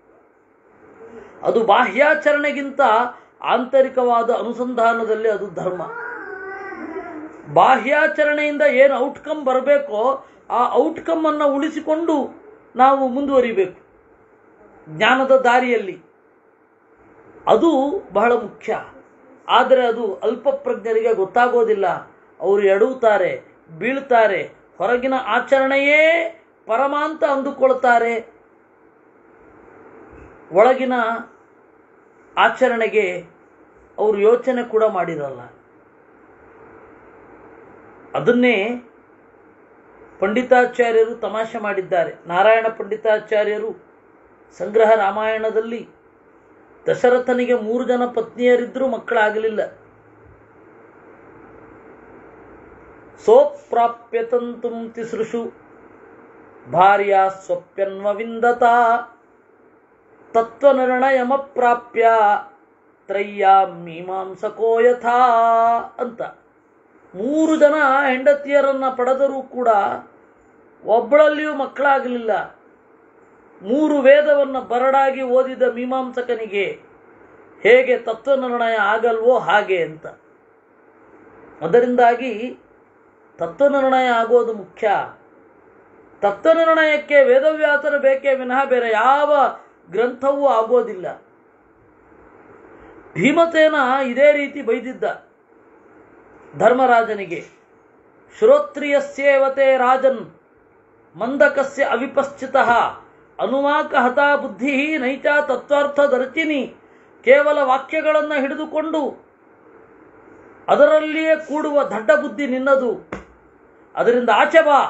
ಅದು ಬಾಹ್ಯಾಚರಣೆಗಿಂತ ಆಂತರಿಕವಾದ ಅನುಸಂಧಾನದಲ್ಲಿ ಅದು ಧರ್ಮ. ಬಾಹ್ಯಾಚರಣೆಯಿಂದ ಏನು ಔಟ್ಕಮ್ ಬರಬೇಕೋ ಆ ಔಟ್ಕಮ್ ಅನ್ನು ಉಳಿಸಿಕೊಂಡು ನಾವು ಮುಂದುವರಿಬೇಕು ಜ್ಞಾನದ ದಾರಿಯಲ್ಲಿ. ಅದು ಬಹಳ ಮುಖ್ಯ. ಆದರೆ ಅದು ಅಲ್ಪಪ್ರಜ್ಞರಿಗೆ ಗೊತ್ತಾಗೋದಿಲ್ಲ. ಅವರು ಎಡುತ್ತಾರೆ, ಬೀಳ್ತಾರೆ, ಹೊರಗಿನ ಆಚರಣೆಯೇ ಪರಮಾಂತ ಅಂದುಕೊಳ್ತಾರೆ. ಒಳಗಿನ ಆಚರಣೆಗೆ ಅವರು ಯೋಚನೆ ಕೂಡ ಮಾಡಿರಲ್ಲ. ಅದನ್ನೇ ಪಂಡಿತಾಚಾರ್ಯರು ತಮಾಷೆ ಮಾಡಿದ್ದಾರೆ. ನಾರಾಯಣ ಪಂಡಿತಾಚಾರ್ಯರು ಸಂಗ್ರಹ ರಾಮಾಯಣದಲ್ಲಿ ದಶರಥನಿಗೆ 3 ಜನ ಪತ್ನಿಯರಿದ್ರೂ ಮಕ್ಕಳಾಗಲಿಲ್ಲ. ಸೋಪ್ರಾಪ್ಯ ತಂತುಂ ತಿಸೃಷು ಭಾರ್ಯಾ ಸ್ವಪ್ಯನ್ವವಿಂದತ ತತ್ವನಿರ್ಣಯಮಪ್ರಾಪ್ಯ ತ್ರಯ್ಯಾಂ ಮೀಮಾಂಸಕೋ ಯಥಾ ಅಂತ 3 ಜನ ಹೆಂಡತಿಯರನ್ನ ಪಡೆದರೂ ಕೂಡ ಒಬ್ಬಳಲ್ಲಿಯೂ ಮಕ್ಕಳಾಗಲಿಲ್ಲ. 3 ವೇದವನ್ನು ಬರಡಾಗಿ ಓದಿದ ಮೀಮಾಂಸಕನಿಗೆ ಹೇಗೆ ತತ್ವನಿರ್ಣಯ ಆಗಲ್ವೋ ಹಾಗೆ ಅಂತ. ಅದರಿಂದಾಗಿ ತತ್ವನಿರ್ಣಯ ಆಗೋದು ಮುಖ್ಯ. ತತ್ವನಿರ್ಣಯಕ್ಕೆ ವೇದವ್ಯಾಸರು ಬೇಕೇ ವಿನಃ ಬೇರೆ ಯಾವ ಗ್ರಂಥವೂ ಆಗೋದಿಲ್ಲ. ಭೀಮಸೇನ ಇದೇ ರೀತಿ ಬೈದಿದ್ದ ಧರ್ಮರಾಜನಿಗೆ. ಶ್ರೋತ್ರಿಯಸ್ಯೇವತೆ ರಾಜನ್ ಮಂದಕಸ್ಯ ಅವಿಪಶ್ಚಿತಃ ಅನುವಾಕ ಹತಾ ಬುದ್ಧಿ ನೈಚ ತತ್ವಾರ್ಥ ದರ್ಶಿನಿ. ಕೇವಲ ವಾಕ್ಯಗಳನ್ನು ಹಿಡಿದುಕೊಂಡು ಅದರಲ್ಲಿಯೇ ಕೂಡುವ ದಡ್ಡ ಬುದ್ಧಿ ನಿನ್ನದು, ಅದರಿಂದ ಆಚೆ ಬಾ.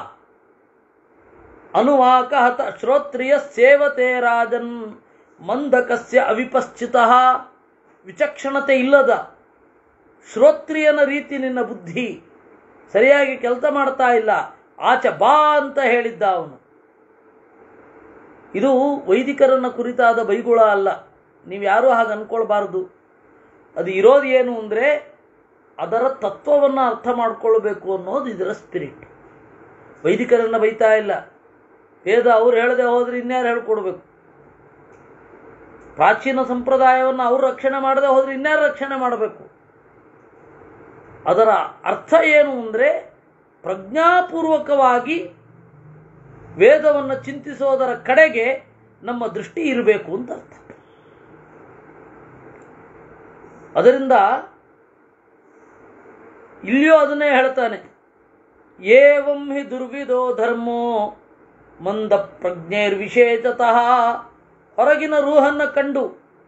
ಅನುವಾಕ ಹತ ಶ್ರೋತ್ರಿಯ ಸೇವತೆ ರಾಜನ್ ಮಂದಕಸ್ಯ ಅವಿಪಶ್ಚಿತಃ. ವಿಚಕ್ಷಣತೆ ಇಲ್ಲದ ಶ್ರೋತ್ರಿಯನ ರೀತಿ ನಿನ್ನ ಬುದ್ಧಿ, ಸರಿಯಾಗಿ ಕೆಲಸ ಮಾಡ್ತಾ ಇಲ್ಲ, ಆಚೆ ಬಾ ಅಂತ ಹೇಳಿದ್ದ ಅವನು. ಇದು ವೈದಿಕರನ್ನ ಕುರಿತಾದ ಬೈಗುಳ ಅಲ್ಲ, ನೀವು ಯಾರೂ ಹಾಗೆ ಅನ್ಕೊಳ್ಬಾರ್ದು. ಅದು ಇರೋದು ಏನು ಅಂದರೆ ಅದರ ತತ್ವವನ್ನು ಅರ್ಥ ಮಾಡ್ಕೊಳ್ಬೇಕು ಅನ್ನೋದು ಇದರ ಸ್ಪಿರಿಟ್. ವೈದಿಕರನ್ನ ಬೈತಾ ಇಲ್ಲ. ವೇದ ಅವ್ರು ಹೇಳದೆ ಹೋದ್ರೆ ಇನ್ಯಾರು ಹೇಳ್ಕೊಡ್ಬೇಕು. ಪ್ರಾಚೀನ ಸಂಪ್ರದಾಯವನ್ನು ಅವ್ರು ರಕ್ಷಣೆ ಮಾಡದೆ ಹೋದ್ರೆ ಇನ್ಯಾರು ರಕ್ಷಣೆ ಮಾಡಬೇಕು. ಅದರ ಅರ್ಥ ಏನು ಅಂದರೆ ಪ್ರಜ್ಞಾಪೂರ್ವಕವಾಗಿ ವೇದವನ್ನು ಚಿಂತಿಸೋದರ ಕಡೆಗೆ ನಮ್ಮ ದೃಷ್ಟಿ ಇರಬೇಕು ಅಂತ ಅರ್ಥ. ಅದರಿಂದ ಇಲ್ಲಿಯೂ ಅದನ್ನೇ ಹೇಳ್ತಾನೆ. ಏವಂ ಹಿ ದುರ್ವಿದೋ ಧರ್ಮೋ ಮಂದ ಪ್ರಜ್ಞೆರ್ವಿಶೇಷತಃ. ಹೊರಗಿನ ರೂಹನ್ನ ಕಂಡು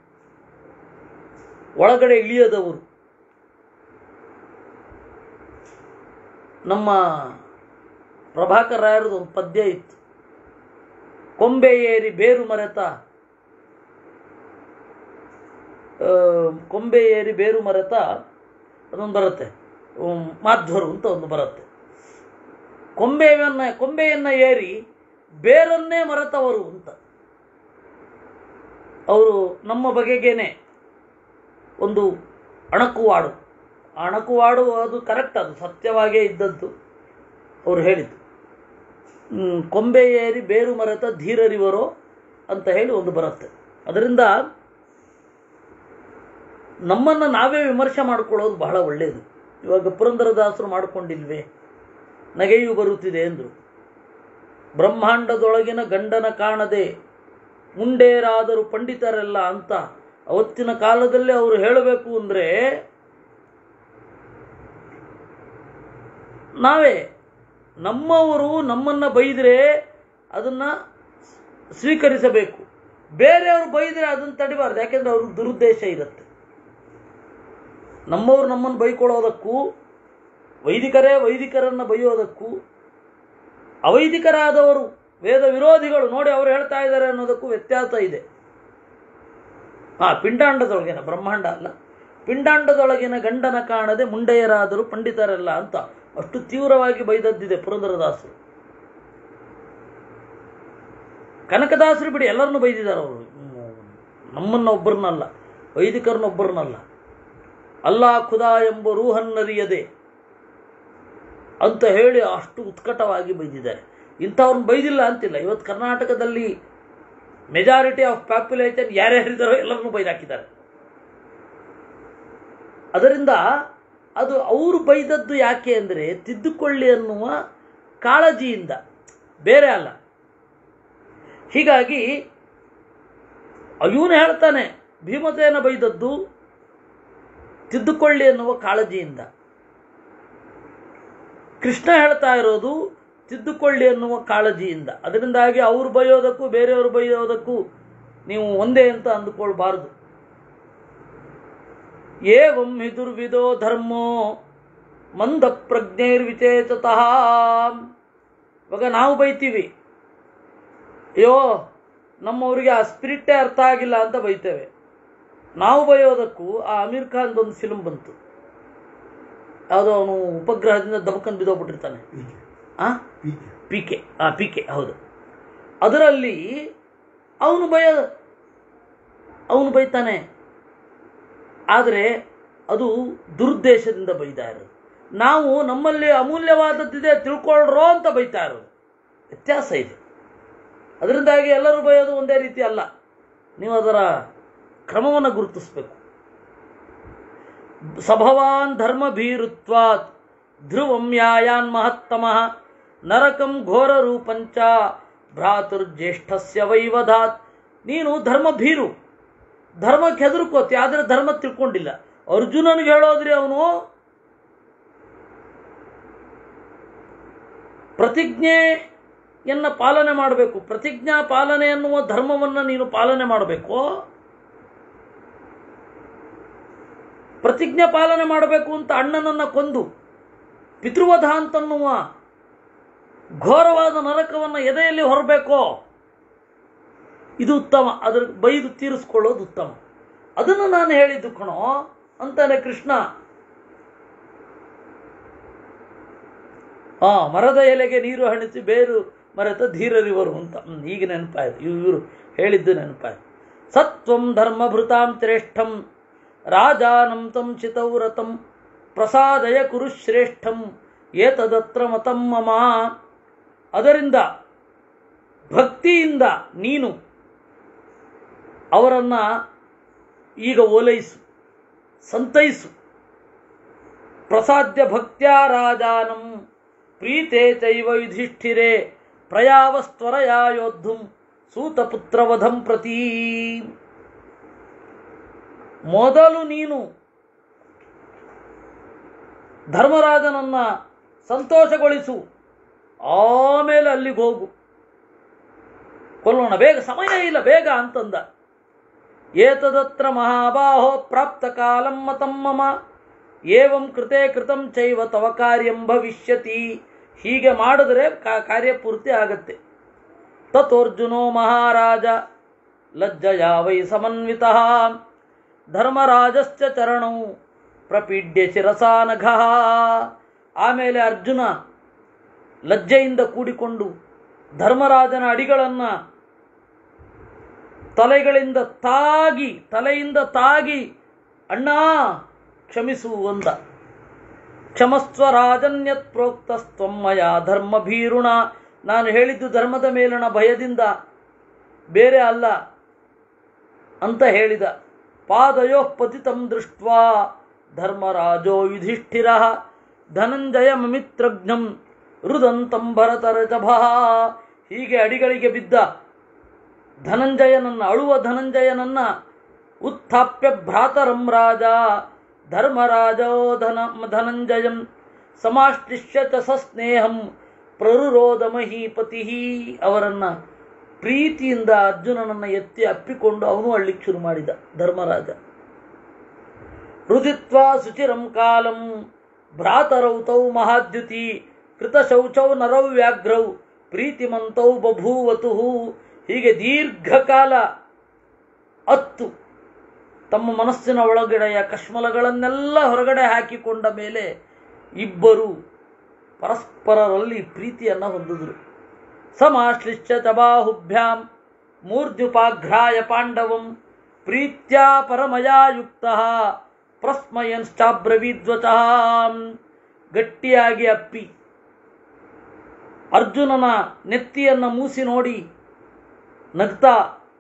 ಒಳಗಡೆ ಇಳಿಯದವರು. ನಮ್ಮ ಪ್ರಭಾಕರ ರಾಯರದು ಒಂದು ಪದ್ಯ ಇತ್ತು. ಕೊಂಬೆ ಏರಿ ಬೇರು ಮರೆತ, ಕೊಂಬೆ ಏರಿ ಬೇರು ಮರೆತ ಅದೊಂದು ಬರುತ್ತೆ. ಮಾಧ್ವರು ಅಂತ ಒಂದು ಬರುತ್ತೆ. ಕೊಂಬೆಯನ್ನ ಏರಿ ಬೇರನ್ನೇ ಮರೆತವರು ಅಂತ. ಅವರು ನಮ್ಮ ಬಗೆಗೇನೆ ಒಂದು ಅಣಕುವಾಡು. ಅಣಕುವಾಡು ಅದು ಕರೆಕ್ಟ್, ಅದು ಸತ್ಯವಾಗೇ ಇದ್ದದ್ದು. ಅವರು ಹೇಳಿದ್ದು ಕೊಂಬೆ ಏರಿ ಬೇರು ಮರೆತ ಧೀರರಿವರೋ ಅಂತ ಹೇಳಿ ಒಂದು ಬರುತ್ತೆ. ಅದರಿಂದ ನಮ್ಮನ್ನು ನಾವೇ ವಿಮರ್ಶೆ ಮಾಡಿಕೊಳ್ಳೋದು ಬಹಳ ಒಳ್ಳೆಯದು. ಇವಾಗ ಪುರಂದರದಾಸರು ಮಾಡಿಕೊಂಡಿಲ್ವೇ? ನಗೆಯು ಬರುತ್ತಿದೆ ಎಂದರು. ಬ್ರಹ್ಮಾಂಡದೊಳಗಿನ ಗಂಡನ ಕಾಣದೆ ಮುಂಡೇರಾದರೂ ಪಂಡಿತರೆಲ್ಲ ಅಂತ ಅವತ್ತಿನ ಕಾಲದಲ್ಲಿ ಅವರು ಹೇಳಬೇಕು ಅಂದರೆ ನಾವೇ ನಮ್ಮವರು ನಮ್ಮನ್ನು ಬೈದರೆ ಅದನ್ನು ಸ್ವೀಕರಿಸಬೇಕು. ಬೇರೆಯವರು ಬೈದರೆ ಅದನ್ನು ತಡಿಬಾರ್ದು, ಯಾಕೆಂದರೆ ಅವ್ರಿಗೆ ದುರುದ್ದೇಶ ಇರುತ್ತೆ. ನಮ್ಮವರು ನಮ್ಮನ್ನು ಬೈಕೊಳ್ಳೋದಕ್ಕೂ, ವೈದಿಕರೇ ವೈದಿಕರನ್ನು ಬೈಯೋದಕ್ಕೂ, ಅವೈದಿಕರಾದವರು ವೇದ ವಿರೋಧಿಗಳು ನೋಡಿ ಅವರು ಹೇಳ್ತಾ ಇದ್ದಾರೆ ಅನ್ನೋದಕ್ಕೂ ವ್ಯತ್ಯಾಸ ಇದೆ. ಪಿಂಡಾಂಡದೊಳಗಿನ, ಬ್ರಹ್ಮಾಂಡ ಅಲ್ಲ, ಪಿಂಡಾಂಡದೊಳಗಿನ ಗಂಡನ ಕಾಣದೆ ಮುಂಡೆಯರಾದರೂ ಪಂಡಿತರೆಲ್ಲ ಅಂತ ಅಷ್ಟು ತೀವ್ರವಾಗಿ ಬೈದದ್ದಿದೆ ಪುರಂದರದಾಸರು. ಕನಕದಾಸರು ಬಿಡಿ ಎಲ್ಲರನ್ನು ಬೈದಿದ್ದಾರೆ ಅವರು. ನಮ್ಮನ್ನೊಬ್ಬರನ್ನಲ್ಲ, ವೈದಿಕರನ್ನೊಬ್ಬರನ್ನಲ್ಲ. ಅಲ್ಲಾ ಖುದಾ ಎಂಬ ರೂಹನ್ನರಿಯದೆ ಅಂತ ಹೇಳಿ ಅಷ್ಟು ಉತ್ಕಟವಾಗಿ ಬೈದಿದ್ದಾರೆ. ಇಂಥವ್ರನ್ನ ಬೈದಿಲ್ಲ ಅಂತಿಲ್ಲ. ಇವತ್ತು ಕರ್ನಾಟಕದಲ್ಲಿ ಮೆಜಾರಿಟಿ ಆಫ್ ಪಾಪ್ಯುಲೇಷನ್ ಯಾರ್ಯಾರಿದ್ದಾರೋ ಎಲ್ಲರನ್ನೂ ಬೈದಾಕಿದ್ದಾರೆ. ಅದರಿಂದ ಅದು ಅವರು ಬೈದದ್ದು ಯಾಕೆ ಅಂದರೆ ತಿದ್ದುಕೊಳ್ಳಿ ಅನ್ನುವ ಕಾಳಜಿಯಿಂದ, ಬೇರೆ ಅಲ್ಲ. ಹೀಗಾಗಿ ಇವನು ಹೇಳ್ತಾನೆ ಭೀಮಸೇನ ಬೈದದ್ದು ತಿದ್ದುಕೊಳ್ಳಿ ಎನ್ನುವ ಕಾಳಜಿಯಿಂದ. ಕೃಷ್ಣ ಹೇಳ್ತಾ ಇರೋದು ತಿದ್ದುಕೊಳ್ಳಿ ಎನ್ನುವ ಕಾಳಜಿಯಿಂದ. ಅದರಿಂದಾಗಿ ಅವರು ಬೈಯೋದಕ್ಕೂ ಬೇರೆಯವರು ಬೈಯೋದಕ್ಕೂ ನೀವು ಒಂದೇ ಅಂತ ಅಂದುಕೊಳ್ಬಾರದು. ಏವಂ ಹಿ ದುರ್ವಿದೋ ಧರ್ಮೋ ಮಂದ ಪ್ರಜ್ಞೈರ್ವಿಚೇತತಃ. ಇವಾಗ ನಾವು ಬೈತೀವಿ, ಅಯ್ಯೋ ನಮ್ಮವರಿಗೆ ಆ ಸ್ಪಿರಿಟ್ಟೇ ಅರ್ಥ ಆಗಿಲ್ಲ ಅಂತ ಬೈತೇವೆ. ನಾವು ಬಯೋದಕ್ಕೂ ಆ ಅಮೀರ್ ಖಾನ್ದೊಂದು ಫಿಲ್ಮ್ ಬಂತು, ಯಾವುದೋ ಅವನು ಉಪಗ್ರಹದಿಂದ ದಬಕನ್ ಬಿದ್ದೋಗ್ಬಿಟ್ಟಿರ್ತಾನೆ, ಪಿಕೆ ಹೌದು. ಅದರಲ್ಲಿ ಅವನು ಬೈತಾನೆ, ಆದರೆ ಅದು ದುರುದ್ದೇಶದಿಂದ ಬೈತಾ ಇರೋದು. ನಾವು ನಮ್ಮಲ್ಲಿ ಅಮೂಲ್ಯವಾದದ್ದಿದೆ ತಿಳ್ಕೊಳ್ರೋ ಅಂತ ಬೈತಾ ಇರೋದು, ವ್ಯತ್ಯಾಸ ಇದೆ. ಅದರಿಂದಾಗಿ ಎಲ್ಲರೂ ಬೈಯೋದು ಒಂದೇ ರೀತಿ ಅಲ್ಲ, ನೀವು ಅದರ ಕ್ರಮವನ್ನು ಗುರುತಿಸಬೇಕು. ಸಭವಾನ್ ಧರ್ಮಭೀರುತ್ವಾತ್ ಧ್ರುವಂ ಯಾಯಾನ್ ಮಹತ್ತಮಃ ನರಕಂ ಘೋರ ರೂಪಂಚ ಭ್ರಾತುರ್ಜ್ಯೇಷ್ಠಸ್ಯ ವೈವಧಾತ್. ನೀನು ಧರ್ಮಭೀರು, ಧರ್ಮಕ್ಕೆ ಹೆದರ್ಕೋತಿ, ಆದರೆ ಧರ್ಮ ತಿಳ್ಕೊಂಡಿಲ್ಲ. ಅರ್ಜುನನಿಗೆ ಹೇಳೋದ್ರಿ ಅವನು ಪ್ರತಿಜ್ಞೆಯನ್ನ ಪಾಲನೆ ಮಾಡಬೇಕು, ಪ್ರತಿಜ್ಞಾ ಪಾಲನೆ ಎನ್ನುವ ಧರ್ಮವನ್ನು ನೀನು ಪಾಲನೆ ಮಾಡಬೇಕು. ಪ್ರತಿಜ್ಞೆ ಪಾಲನೆ ಮಾಡಬೇಕು ಅಂತ ಅಣ್ಣನನ್ನ ಕೊಂದು ಪಿತೃವಧ ಅಂತನ್ನುವ ಘೋರವಾದ ನರಕವನ್ನು ಎದೆಯಲ್ಲಿ ಹೊರಬೇಕೋ, ಇದು ಉತ್ತಮ. ಅದ್ರ ಬೈದು ತೀರಿಸ್ಕೊಳ್ಳೋದು ಉತ್ತಮ. ಅದನ್ನು ನಾನು ಹೇಳಿದ್ದು ಕಣೋ ಅಂತಾನೆ ಕೃಷ್ಣ. ಮರದ ಎಲೆಗೆ ನೀರು ಹಣಿಸಿ ಬೇರು ಮರೆತ ಧೀರರಿವರು ಅಂತ ಈಗ ನೆನಪಾಯ್ತು, ಇವರು ಹೇಳಿದ್ದು ನೆನಪಾಯ್ತು. ಸತ್ವಂ ಧರ್ಮಭೃತಾಂ ಶ್ರೇಷ್ಠಂ ರಾಜಾನಂ ತಂ ಚಿತೌರತಂ ಪ್ರಸಾದಯ ಕುರು ಶ್ರೇಷ್ಠಂ ಏತದತ್ರ ಮತಂ ಮಮ. ಅದರಿಂದ ಭಕ್ತಿಯಿಂದ ನೀನು ಅವರನ್ನ ಈಗ ಓಲೈಸು, ಸಂತೈಸು. ಪ್ರಸಾದ್ಯ ಭಕ್ತ್ಯಾ ರಾಜಾನಂ ಪ್ರೀತೆ ಚೈವ ಯುಧಿಷ್ಠಿರೇ ಪ್ರಯಾವಸ್ತ್ವರಯಾ ಯೋದ್ಧುಂ ಸೂತಪುತ್ರವಧಂ ಪ್ರತೀ. ಮೊದಲು ನೀನು ಧರ್ಮರಾಜನನ್ನ ಸಂತೋಷಗೊಳಿಸು, ಆಮೇಲೆ ಅಲ್ಲಿಗೆ ಹೋಗು, ಕೊಲ್ಲೋಣ, ಬೇಗ, ಸಮಯ ಇಲ್ಲ, ಬೇಗ ಅಂತಂದ. ಏತದತ್ರ ಮಹಾಬಾಹೋ ಪ್ರಾಪ್ತ ಕಾಲಂ ಮತಂ ಮಮ ಏವಂ ಕೃತೆ ಕೃತಂ ಚೈವ ತವ ಕಾರ್ಯಂ ಭವಿಷ್ಯತಿ. ಹೀಗೆ ಮಾಡಿದ್ರೆ ಕಾರ್ಯ ಪೂರ್ತಿ ಆಗತ್ತೆ. ತತೋರ್ಜುನೋ ಮಹಾರಾಜ ಲಜ್ಜಯಾ ವೈ ಸಮನ್ವಿತಃ ಧರ್ಮರಾಜಶ್ಚ ಚರಣೌ ಪ್ರಪೀಡ್ಯ ಶಿರಸಾನಘಃ. ಆಮೇಲೆ ಅರ್ಜುನ ಲಜ್ಜೆಯಿಂದ ಕೂಡಿಕೊಂಡು ಧರ್ಮರಾಜನ ಅಡಿಗಳನ್ನು ತಲೆಯಿಂದ ತಾಗಿ ಅಣ್ಣ ಕ್ಷಮಿಸು ಅಂದ. ಕ್ಷಮಸ್ವ ರಾಜನ್ಯತ್ ಪ್ರೋಕ್ತಸ್ತ್ವಮ್ಮಯ ಧರ್ಮಭೀರುಣ. ನಾನು ಹೇಳಿದ್ದು ಧರ್ಮದ ಮೇಲಣ ಭಯದಿಂದ, ಬೇರೆ ಅಲ್ಲ ಅಂತ ಹೇಳಿದ. ಪಾದಯೋ ಪತಿತಂ ದೃಷ್ಟ್ವಾ ಧರ್ಮರಾಜೋ ಯುಧಿಷ್ಠಿರಃ ಧನಂಜಯ ಮಮಿತ್ರಜ್ಞಂ ರುದಂತಂ ಭರತರಜಭಃ. ಹೀಗೆ ಅಡಿಗಳಿಗೆ ಬಿದ್ದ ಧನಂಜಯನನ್ನ, ಅಳುವ ಧನಂಜಯನನ್ನ ಉತ್ಥಾಪ್ಯ ಭ್ರಾತರಂ ರಾಜ ಧರ್ಮರಾಜೋ ಧನಂಜಯಂ ಸಮಾಶ್ಲಿಷ್ಯ ಚ ಸಸ್ನೇಹಂ ಪ್ರರುರೋಧ ಮಹೀಪತಿ. ಅವರನ್ನ ಪ್ರೀತಿಯಿಂದ ಅರ್ಜುನನನ್ನ ಎತ್ತಿ ಅಪ್ಪಿಕೊಂಡು ಅವನು ಅಳ್ಳಿಕ್ಕೆ ಶುರು ಮಾಡಿದ ಧರ್ಮರಾಜ. ರುದಿತ್ವಾ ಸುಚಿರಂ ಕಾಲಂ ಭ್ರಾತರೌ ತೌ ಮಹಾದ್ಯುತಿ ಕೃತ ಶೌಚೌ ನರೌ ವ್ಯಾಘ್ರೌ ಪ್ರೀತಿಮಂತೌ ಬಭೂವತು. ಹೀಗೆ ದೀರ್ಘಕಾಲ ಅತ್ತು ತಮ್ಮ ಮನಸ್ಸಿನ ಒಳಗಡೆಯ ಕಶ್ಮಲಗಳನ್ನೆಲ್ಲ ಹೊರಗಡೆ ಹಾಕಿಕೊಂಡ ಮೇಲೆ ಇಬ್ಬರು ಪರಸ್ಪರರಲ್ಲಿ ಪ್ರೀತಿಯನ್ನು ಹೊಂದಿದ್ರು. ಸಮಾಶ್ಲಿಷ್ಯ ಚ ಬಾಹುಭ್ಯಾಂ ಮೂರ್ಧ್ಯುಪಾಘ್ರಾಯ ಪಾಂಡವಂ ಪ್ರೀತ್ಯಾ ಪರಮಯಾ ಯುಕ್ತಃ ಪ್ರಸ್ಮಯನ್ಶ್ಚಾಬ್ರವೀದ್ವಚಃ. ಗಟ್ಟಿಯಾಗಿ ಅಪ್ಪಿ ಅರ್ಜುನನ ನೆತ್ತಿಯನ್ನು ಮೂಸಿ ನೋಡಿ ನಗ್ತಾ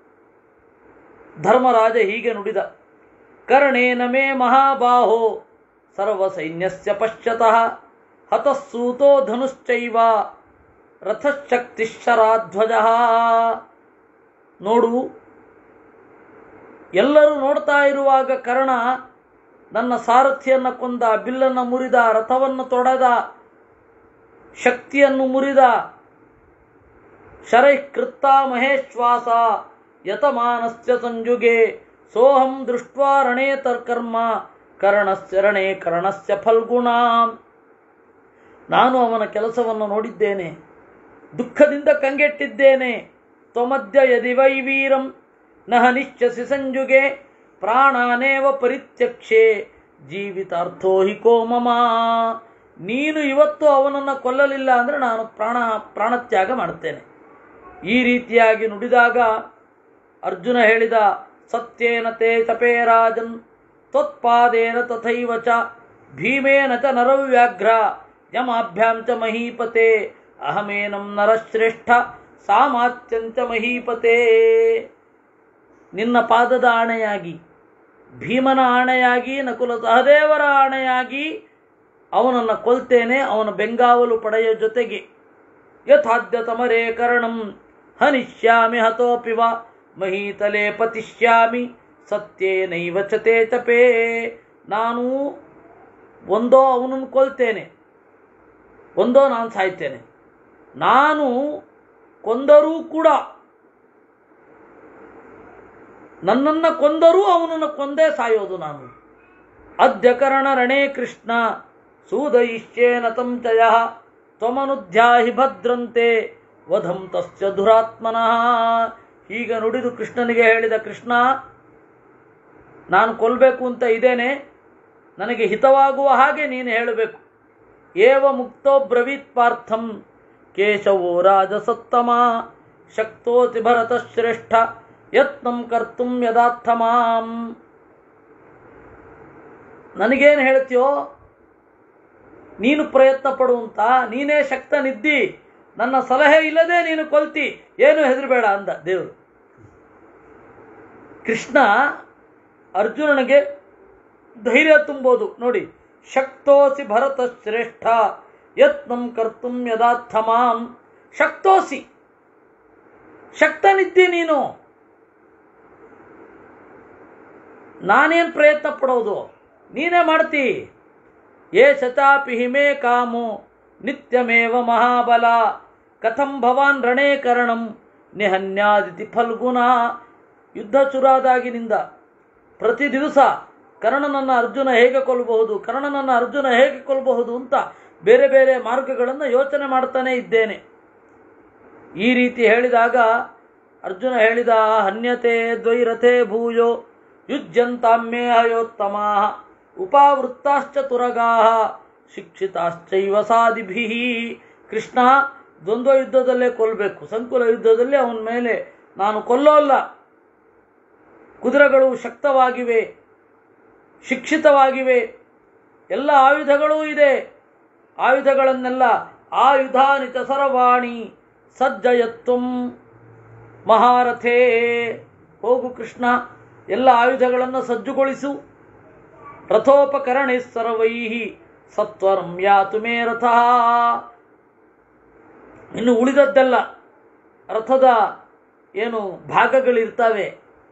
ಧರ್ಮರಾಜ ಹೀಗೆ ನುಡಿದ. ಕರ್ಣೇನ ಮೇ ಮಹಾಬಾಹೋ ಸರ್ವಸೈನ್ಯಸ್ಯ ಪಶ್ಯತಃ ಹತಸ್ಸೂತೋ ಧನುಶ್ಚೈವ ರಥಶಕ್ತಿಶ್ಚರಾಧ್ವಜಃ. ನೋಡು, ಎಲ್ಲರೂ ನೋಡ್ತಾ ಇರುವಾಗ ಕರ್ಣ ನನ್ನ ಸಾರಥಿಯನ್ನು ಕೊಂದ, ಬಿಲ್ಲನ್ನು ಮುರಿದ, ರಥವನ್ನು ತೊಡೆದ, ಶಕ್ತಿಯನ್ನು ಮುರಿದ. ಶರೈಃ ಕೃತ್ತಾ ಮಹೇಶ್ವಾಸ ಯತಮಾನಸ್ಯ ಸಂಜುಗೆ ಸೋಹಂ ದೃಷ್ಟ್ವಾ ರಣೇ ತರ್ಕರ್ಮ ಕರ್ಣಸ್ಯ ರಣೇ ಕರ್ಣಸ್ಯ ಫಲ್ಗುಣ. ನಾನು ಅವನ ಕೆಲಸವನ್ನು ನೋಡಿದ್ದೇನೆ, ದುಃಖದಿಂದ ಕಂಗೆಟ್ಟಿದ್ದೇನೆ. ತ್ವಮದ್ಯ ಯದಿ ವೈ ವೀರಂ ನ ಹನಿಷ್ಯಸಿ ಸಂಜುಗೆ ಪ್ರಾಣಾನೇವ ಪರಿತ್ಯಕ್ಷೆ ಜೀವಿತಾರ್ಥೋ ಹಿ ಕೋ ಮಮ. ನೀನು ಇವತ್ತು ಅವನನ್ನು ಕೊಲ್ಲಲಿಲ್ಲ ಅಂದರೆ ನಾನು ಪ್ರಾಣತ್ಯಾಗ ಮಾಡುತ್ತೇನೆ. ಈ ರೀತಿಯಾಗಿ ನುಡಿದಾಗ ಅರ್ಜುನ ಹೇಳಿದ, ಸತ್ಯೇನ ತೇ ತಪೇ ರಾಜನ್ ತ್ವತ್ಪಾದೇನ ತಥೈವ ಚ ಭೀಮೇನ ಚ ನರವ್ಯಾಘ್ರ ಯಮಾಭ್ಯಾಂ ಚ ಮಹೀಪತೆ ಅಹಮೇನಂ ನರಶ್ರೇಷ್ಠ ಸಾಮಾತ್ಯಂಚ ಮಹೀಪತೆ. ನಿನ್ನ ಪಾದದ ಆಣೆಯಾಗಿ, ಭೀಮನ ಆಣೆಯಾಗಿ, ನಕುಲ ಸಹದೇವರ ಆಣೆಯಾಗಿ ಅವನನ್ನು ಕೊಲ್ತೇನೆ, ಅವನ ಬೆಂಗಾವಲು ಪಡೆಯ ಜೊತೆಗೆ. ಯಥಾದ್ಯ ತಮರೇ ಕರ್ಣಂ ಹನಿಷ್ಯಾಮಿ ಹತೋಪಿ ವ ಮಹೀತಲೆ ಪತಿಷ್ಯಾಮಿ ಸತ್ಯೇನೈವ ಚತೆ ತಪೇ. ನಾನು ಒಂದೋ ಅವನನ್ನು ಕೊಲ್ತೇನೆ, ಒಂದೋ ನಾನು ಸಾಯ್ತೇನೆ. ನಾನು ಕೊಂದರೂ ಕೂಡ, ನನ್ನನ್ನು ಕೊಂದರೂ ಅವನನ್ನು ಕೊಂದೇ ಸಾಯೋದು ನಾನು. ಅದ್ಯ ಕರ್ಣ ರಣೇ ಕೃಷ್ಣ ಸೂದಯಿಷ್ಯೇನ ತಂಚಯ ತ್ವಮನುಧ್ಯಾಹಿ ಭದ್ರಂತೆ ವಧಂ ತಸ್ಯ ದುರಾತ್ಮನಃ. ಹೀಗ ನುಡಿದು ಕೃಷ್ಣನಿಗೆ ಹೇಳಿದ, ಕೃಷ್ಣ, ನಾನು ಕೊಲ್ಲಬೇಕು ಅಂತ ಇದ್ದೇನೆ, ನನಗೆ ಹಿತವಾಗುವ ಹಾಗೆ ನೀನು ಹೇಳಬೇಕು. ಏವ ಮುಕ್ತೋ ಬ್ರವೀತ್ ಪಾರ್ಥಂ ಕೇಶವೋ ರಾಜಸತ್ತಮ ಶಕ್ತೋತಿ ಭರತ ಶ್ರೇಷ್ಠ ಯತ್ನಂ ಕರ್ತುಂ ಯದಾರ್ಥಮಾಂ. ನನಗೇನು ಹೇಳ್ತೀಯೋ, ನೀನು ಪ್ರಯತ್ನ ಪಡುವಂತ, ನೀನೇ ಶಕ್ತನಿದ್ದಿ, ನನ್ನ ಸಲಹೆ ಇಲ್ಲದೆ ನೀನು ಕೊಲ್ತಿ, ಏನು ಹೆದರಬೇಡ ಅಂದ ದೇವರು. ಕೃಷ್ಣ ಅರ್ಜುನನಿಗೆ ಧೈರ್ಯ ತುಂಬೋದು ನೋಡಿ. ಶಕ್ತೋಸಿ ಭರತ ಶ್ರೇಷ್ಠ ಯತ್ನಂ ಕರ್ತುಂ ಯದಾರ್ಥಮಾಂ. ಶಕ್ತೋಸಿ, ಶಕ್ತನಿದ್ದಿ ನೀನು, ನಾನೇನು ಪ್ರಯತ್ನ ಪಡೋದು, ನೀನೇ ಮಾಡ್ತಿ. ಯೇ ಶಚಾಪಿ ಹಿಮೇ ಕಾಮೋ ನಿತ್ಯಮೇವ ಮಹಾಬಲ ಕಥಂ ಭವಾನ್ ರಣೇ ಕರ್ಣಂ ನಿಹನ್ಯಾದಿತಿ ಫಲ್ಗುಣ. ಯುದ್ಧ ಶುರುವಾದಾಗಿನಿಂದ ಪ್ರತಿ ದಿವಸ ಕರ್ಣನನ್ನು ಅರ್ಜುನ ಹೇಗೆ ಕೊಲ್ಲಬಹುದು, ಕರ್ಣನನ್ನು ಅರ್ಜುನ ಹೇಗೆ ಕೊಲ್ಲಬಹುದು ಅಂತ ಬೇರೆ ಬೇರೆ ಮಾರ್ಗಗಳನ್ನು ಯೋಚನೆ ಮಾಡ್ತಾನೆ ಇದ್ದೇನೆ. ಈ ರೀತಿ ಹೇಳಿದಾಗ ಅರ್ಜುನ ಹೇಳಿದ, ಹನ್ಯತೆ ದ್ವೈರಥೇ ಭೂಯೋ ಯುಜ್ಯಂತಾಮ್ಯೇ ಹಯೋತ್ತಮಾ ಉಪಾವೃತ್ತಾಶ್ಚ ತುರಗಾಹ ಶಿಕ್ಷಿತಾಶ್ಚೈವ ಸಾದಿಭಿಃ. ಕೃಷ್ಣ, ದ್ವಂದ್ವ ಯುದ್ಧದಲ್ಲೇ ಕೊಲ್ಲಬೇಕು, ಸಂಕುಲ ಯುದ್ಧದಲ್ಲಿ ಅವನ ಮೇಲೆ ನಾನು ಕೊಲ್ಲೋಲ್ಲ. ಕುದುರೆಗಳು ಶಕ್ತವಾಗಿವೆ, ಶಿಕ್ಷಿತವಾಗಿವೆ, ಎಲ್ಲ ಆಯುಧಗಳೂ ಇದೆ. ಆಯುಧಗಳನ್ನೆಲ್ಲ ಆಯುಧಾನಿ ಚ ಸರ್ವಾಣಿ ಸಜ್ಜಯತ್ವಂ ಮಹಾರಥೇ. ಹೋಗು ಕೃಷ್ಣ, ಎಲ್ಲ ಆಯುಧಗಳನ್ನು ಸಜ್ಜುಗೊಳಿಸು. ರಥೋಪಕರಣೆ ಸರ್ವೈಃ ಸತ್ವರಂ ಯಾತು ಮೇ ರಥಃ. ಇನ್ನು ಉಳಿದದ್ದೆಲ್ಲ ರಥದ ಏನು ಭಾಗಗಳಿರ್ತವೆ,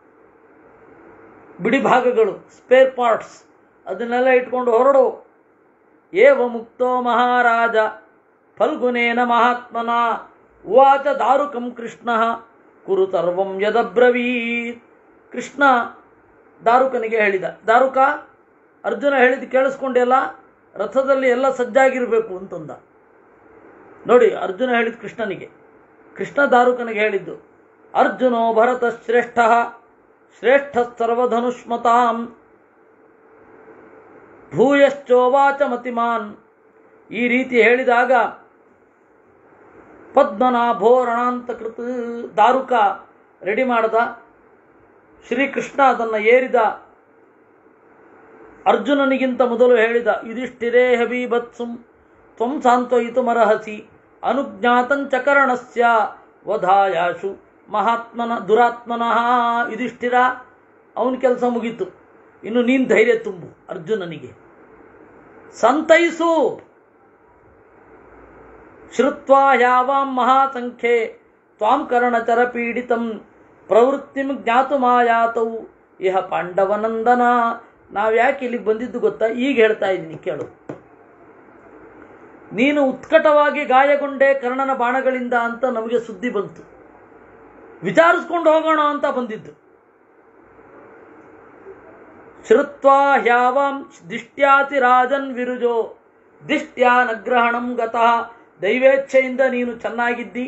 ಬಿಡಿ ಭಾಗಗಳು, ಸ್ಪೇರ್ ಪಾರ್ಟ್ಸ್, ಅದನ್ನೆಲ್ಲ ಇಟ್ಕೊಂಡು ಹೊರಡು. ಏವ ಮುಕ್ತೋ ಮಹಾರಾಜ ಫಲ್ಗುನೇನ ಮಹಾತ್ಮನ ಉವಾಚ ದಾರುಕಂ ಕೃಷ್ಣ ಕುರು ಸರ್ವಂ ಯದಬ್ರವೀತ್. ಕೃಷ್ಣ ದಾರುಕನಿಗೆ ಹೇಳಿದ, ದಾರುಕ, ಅರ್ಜುನ ಹೇಳಿದ್ದು ಕೇಳಿಸ್ಕೊಂಡೆಲ್ಲ, ರಥದಲ್ಲಿ ಎಲ್ಲ ಸಜ್ಜಾಗಿರಬೇಕು ಅಂತಂದ. ನೋಡಿ, ಅರ್ಜುನ ಹೇಳಿದ ಕೃಷ್ಣನಿಗೆ, ಕೃಷ್ಣ ದಾರುಕನಿಗೆ ಹೇಳಿದ್ದು. ಅರ್ಜುನೋ ಭರತ ಶ್ರೇಷ್ಠ ಶ್ರೇಷ್ಠ ಸರ್ವಧನುಷ್ಮತಾಂ ಭೂಯಶ್ಚೋವಾಚ ಮತಿಮಾನ್. ಈ ರೀತಿ ಹೇಳಿದಾಗ ಪದ್ಮನಾಭೋ ರಣಾಂತಕೃತ. ದಾರುಕ ರೆಡಿ ಮಾಡ್ದ, ಶ್ರೀಕೃಷ್ಣ ಅದನ್ನು ಏರಿದ. ಅರ್ಜುನನಿಗಿಂತ ಮೊದಲು ಹೇಳಿದ, ಯುಧಿಷ್ಠಿರೇ ಹಬೀಭತ್ಸುಂ ತ್ವಂ ಸಾಂತ್ವಯಿತು ಮರಹಸಿ ಅನುಜ್ಞಾತಂಚ ಕರ್ಣಸ್ಯ ವಧಾಯಾಶು ಮಹಾತ್ಮನ ದುರಾತ್ಮನಃ. ಯುಧಿಷ್ಠಿರ, ಅವನ ಕೆಲಸ ಮುಗೀತು, ಇನ್ನು ನೀನು ಧೈರ್ಯ ತುಂಬು ಅರ್ಜುನನಿಗೆ, ಸಂತೈಸು. ಶ್ರುತ್ವಾ ಯಾವಾಂ ಮಹಾಸಂಖ್ಯೆ ತ್ವಾಂ ಕರ್ಣಚರ ಪೀಡಿತಂ ಪ್ರವೃತ್ತಿಂ ಜ್ಞಾತುಮಾಯಾತೌ ಇಹ ಪಾಂಡವನಂದನ. ನಾವು ಯಾಕೆ ಇಲ್ಲಿಗೆ ಬಂದಿದ್ದು ಗೊತ್ತಾ? ಈಗ ಹೇಳ್ತಾ ಇದ್ದೀನಿ ಕೇಳು. ನೀನು ಉತ್ಕಟವಾಗಿ ಗಾಯಗೊಂಡೆ ಕರ್ಣನ ಬಾಣಗಳಿಂದ ಅಂತ ನಮಗೆ ಸುದ್ದಿ ಬಂತು, ವಿಚಾರಿಸ್ಕೊಂಡು ಹೋಗೋಣ ಅಂತ ಬಂದಿದ್ದು. ಶ್ರುತ್ವಾ ಹ್ಯಾವಾಂ ದಿಷ್ಟ್ಯಾತಿ ರಾಜನ್ ವಿರುಜೋ ದಿಷ್ಟ್ಯಾನಗ್ರಹಣಂ ಗತಃ. ದೈವೇಚ್ಛೆಯಿಂದ ನೀನು ಚೆನ್ನಾಗಿದ್ದಿ,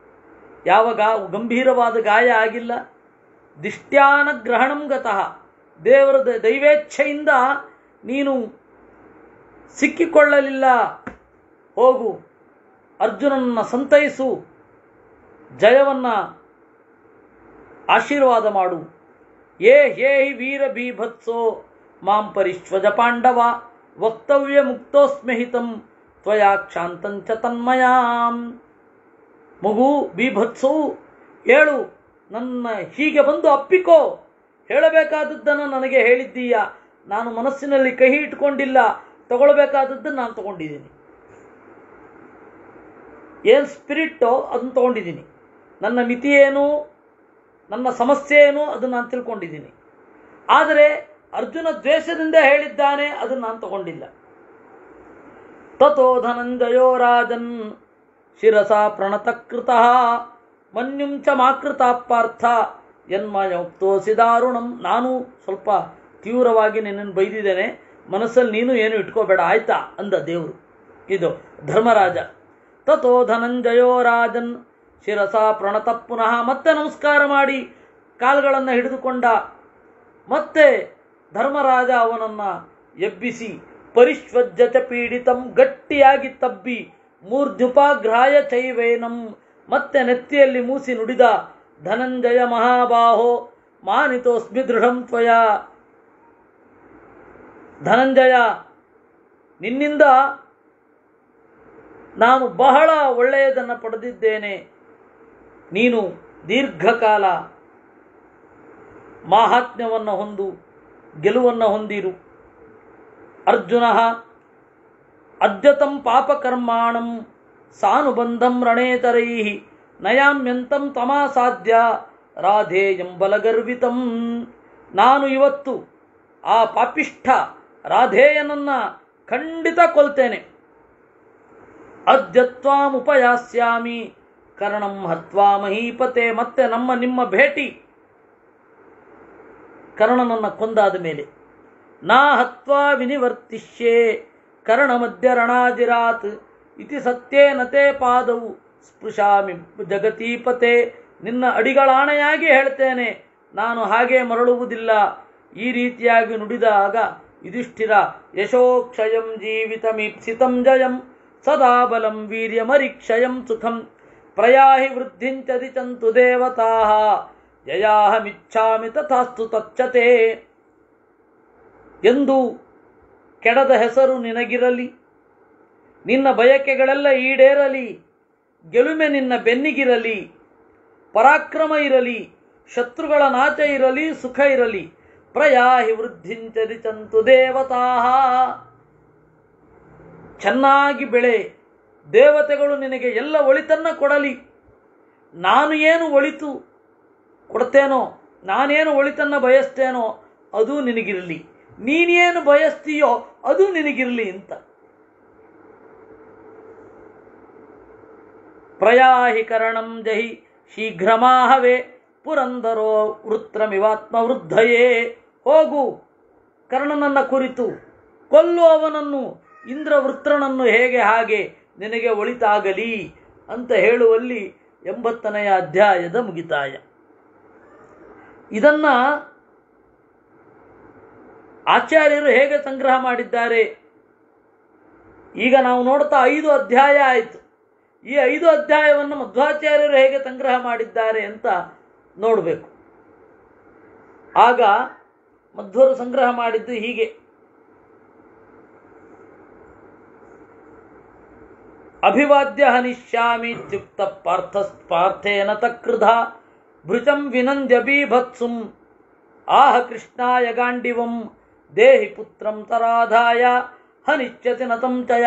ಯಾವ ಗಂಭೀರವಾದ ಗಾಯ ಆಗಿಲ್ಲ. ದಿಷ್ಟ್ಯಾನಗ್ರಹಣಂ ಗತಃ, ದೇವರ ದೈವೇಚ್ಛೆಯಿಂದ ನೀನು ಸಿಕ್ಕಿಕೊಳ್ಳಲಿಲ್ಲ. ಹೋಗು, ಅರ್ಜುನನನ್ನು ಸಂತೈಸು, ಜಯವನ್ನ ಆಶೀರ್ವಾದ ಮಾಡು. ಯೇ ಹೇಹಿ ವೀರ ಬೀಭತ್ಸೋ ಮಾಂ ಪರಿಶ್ವಜ ಪಾಂಡವ ವಕ್ತವ್ಯ ಮುಕ್ತೋಸ್ಮ್ಯಹಿತಂ ತ್ವಯಾ ಕ್ಷಾಂತಂಚ ತನ್ಮಯಾಂ. ಮಗು ಬೀಭತ್ಸು, ಹೇಳು, ನನ್ನ ಹೀಗೆ ಬಂದು ಅಪ್ಪಿಕೋ. ಹೇಳಬೇಕಾದದ್ದನ್ನು ನನಗೆ ಹೇಳಿದ್ದೀಯ. ನಾನು ಮನಸ್ಸಿನಲ್ಲಿ ಕಹಿ ಇಟ್ಕೊಂಡಿಲ್ಲ. ತಗೊಳ್ಬೇಕಾದದ್ದನ್ನು ನಾನು ತಗೊಂಡಿದ್ದೀನಿ. ಏನು ಸ್ಪಿರಿಟ್ಟೋ ಅದನ್ನು ತಗೊಂಡಿದ್ದೀನಿ. ನನ್ನ ಮಿತಿ ಏನು, ನನ್ನ ಸಮಸ್ಯೆ ಏನು ಅದನ್ನು ನಾನು ತಿಳ್ಕೊಂಡಿದ್ದೀನಿ. ಆದರೆ ಅರ್ಜುನ ದ್ವೇಷದಿಂದ ಹೇಳಿದ್ದಾನೆ, ಅದನ್ನು ನಾನು ತಗೊಂಡಿಲ್ಲ. ತಥೋ ಧನಂಜಯೋ ರಾಜನ್ ಶಿರಸಾ ಪ್ರಣತಕೃತಃ ಮನ್ಯುಂ ಚ ಮಾಕೃತ ಪಾರ್ಥ ಯನ್ಮಯೋಕ್ತೋಸಿ ದಾರುಣಂ. ನಾನು ಸ್ವಲ್ಪ ತೀವ್ರವಾಗಿ ನಿನ್ನನ್ನು ಬೈದಿದ್ದೇನೆ, ಮನಸ್ಸಲ್ಲಿ ನೀನು ಏನು ಇಟ್ಕೋಬೇಡ ಆಯ್ತಾ ಅಂದ ದೇವರು. ಇದು ಧರ್ಮರಾಜ. ತಥೋ ಧನಂಜಯೋ ರಾಜನ್ ಶಿರಸಾ ಪ್ರಣತ ಪುನಃ, ಮತ್ತೆ ನಮಸ್ಕಾರ ಮಾಡಿ ಕಾಲುಗಳನ್ನು ಹಿಡಿದುಕೊಂಡ. ಮತ್ತೆ ಧರ್ಮರಾಜ ಅವನನ್ನು ಎಬ್ಬಿಸಿ ಪರಿಶ್ವಜ್ಜ ಪೀಡಿತಂ, ಗಟ್ಟಿಯಾಗಿ ತಬ್ಬಿ ಮೂರ್ಧ್ಯುಪಾಗ್ರಾಯ ಚೈವೇನಂ, ಮತ್ತೆ ನೆತ್ತಿಯಲ್ಲಿ ಮೂಸಿ ನುಡಿದ, ಧನಂಜಯ ಮಹಾಬಾಹೋ ಮಾನಿತೋಸ್ಮಿ ದೃಢಂ ತ್ವಯ. ಧನಂಜಯ, ನಿನ್ನಿಂದ ನಾನು ಬಹಳ ಒಳ್ಳೆಯದನ್ನು ಪಡೆದಿದ್ದೇನೆ. ನೀನು ದೀರ್ಘಕಾಲ ಮಾಹಾತ್ಮ್ಯವನ್ನು ಹೊಂದು ಗೆಲುವನ್ನು ಹೊಂದಿರು. ಅರ್ಜುನ ಅದ್ಯತಂ ಪಾಪಕರ್ಮಾಣಂ ಸಾನುಬಂಧಂ ರಣೇತರೈ ನಯಾಮ್ಯಂತಂ ತಮಾಸಾಧ್ಯ ರಾಧೇಯಂ ಬಲಗರ್ವಿತಂ. ನಾನು ಇವತ್ತು ಆ ಪಾಪಿಷ್ಠ ರಾಧೇಯನನ್ನ ಖಂಡಿತ ಕೊಲ್ತೇನೆ. ಅದ್ಯತ್ವಾಮುಪಯಾಸ್ಯಾಮಿ ಕರ್ಣಂ ಹತ್ವಾ ಮಹೀಪತೆ. ಮತ್ತೆ ನಿಮ್ಮ ಭೇಟಿ ಕರ್ಣನನ್ನ ಕೊಂದಾದ ಮೇಲೆ, ನಾ ಹತ್ವಾ ವಿನಿವರ್ತಿಷ್ಯೆ ಕರ್ಣ ಮಧ್ಯ ರಣಾಜಿರಾತ್ ಇತಿ ಸತ್ಯೇನ ತೇ ಪಾದವು ಸ್ಪೃಶಾಮಿ ಜಗತೀಪತೆ. ನಿನ್ನ ಅಡಿಗಳಾಣೆಯಾಗಿ ಹೇಳ್ತೇನೆ, ನಾನು ಹಾಗೆ ಮರಳುವುದಿಲ್ಲ. ಈ ರೀತಿಯಾಗಿ ನುಡಿದಾಗ ಯುಧಿಷ್ಠಿರ, ಯಶೋಕ್ಷಯಂ ಜೀವಿತಮೀಪ್ಸಿತಂ ಜಯಂ ಸದಾ ಬಲಂ ವೀರ್ಯಮರಿಕ್ಷಯಂ ಸುಖಂ ಪ್ರಯಾಹಿ ವೃದ್ಧಿಂಚದಿ ಚಂತು ದೇವತಾಃ ಜಯಾಹಮಿಚ್ಛಾಮಿ ತಥಾಸ್ತು ತಚ್ಚತೆ. ಎಂದು ಕೆಡದ ಹೆಸರು ನಿನಗಿರಲಿ, ನಿನ್ನ ಬಯಕೆಗಳೆಲ್ಲ ಈಡೇರಲಿ, ಗೆಲುಮೆ ನಿನ್ನ ಬೆನ್ನಿಗಿರಲಿ, ಪರಾಕ್ರಮ ಇರಲಿ, ಶತ್ರುಗಳ ನಾಚ ಇರಲಿ, ಸುಖ ಇರಲಿ. ಪ್ರಯಾಹಿ ವೃದ್ಧಿಂಚದಿ ಚಂತು ದೇವತಾಃ. ಚೆನ್ನಾಗಿ ಬೆಳೆ, ದೇವತೆಗಳು ನಿನಗೆ ಎಲ್ಲ ಒಳಿತನ್ನ ಕೊಡಲಿ. ನಾನು ಏನು ಒಳಿತು ಕೊಡ್ತೇನೋ, ನಾನೇನು ಒಳಿತನ್ನ ಬಯಸ್ತೇನೋ ಅದು ನಿನಗಿರಲಿ, ನೀನೇನು ಬಯಸ್ತೀಯೋ ಅದು ನಿನಗಿರಲಿ ಅಂತ. ಪ್ರಯಾಹಿ ಕರಣಂ ಜಹಿ ಶೀಘ್ರಮಾಹವೇ ಪುರಂದರೋ ವೃತ್ರಮಿವಾತ್ಮ ವೃದ್ಧಯೇ. ಹೋಗು, ಕರ್ಣನನ್ನ ಕುರಿತು ಕೊಲ್ಲು ಅವನನ್ನು, ಇಂದ್ರವೃತ್ರನನ್ನು ಹೇಗೆ ಹಾಗೆ ನಿನಗೆ ಒಳಿತಾಗಲಿ ಅಂತ ಹೇಳುವಲ್ಲಿ 80ನೇ ಅಧ್ಯಾಯದ ಮುಗಿತಾಯ. ಇದನ್ನ ಆಚಾರ್ಯರು ಹೇಗೆ ಸಂಗ್ರಹ ಮಾಡಿದ್ದಾರೆ? ಈಗ ನಾವು ನೋಡ್ತಾ 5 ಅಧ್ಯಾಯ ಆಯಿತು. ಈ 5 ಅಧ್ಯಾಯವನ್ನು ಮಧ್ವಾಚಾರ್ಯರು ಹೇಗೆ ಸಂಗ್ರಹ ಮಾಡಿದ್ದಾರೆ ಅಂತ ನೋಡಬೇಕು. ಆಗ ಮಧ್ವರು ಸಂಗ್ರಹ ಮಾಡಿದ್ದು ಹೀಗೆ: ಅಭಿವಾದ್ಯ ಹನಿಷ್ಯಾಮಿತ್ಯುಕ್ತ ಪಾರ್ಥೇನ ತಕೃಧ ಭೃಚಂ ವಿನಂದ್ಯ ಬೀಭತ್ಸುಂ ಆಹ ಕೃಷ್ಣಾಯ ಗಾಂಡಿವಂ ದೇಹಿ ಪುತ್ರಂ ತರಾಧಾಯ ಹನಿಚ್ಯತಿ ನತಂಚಯ.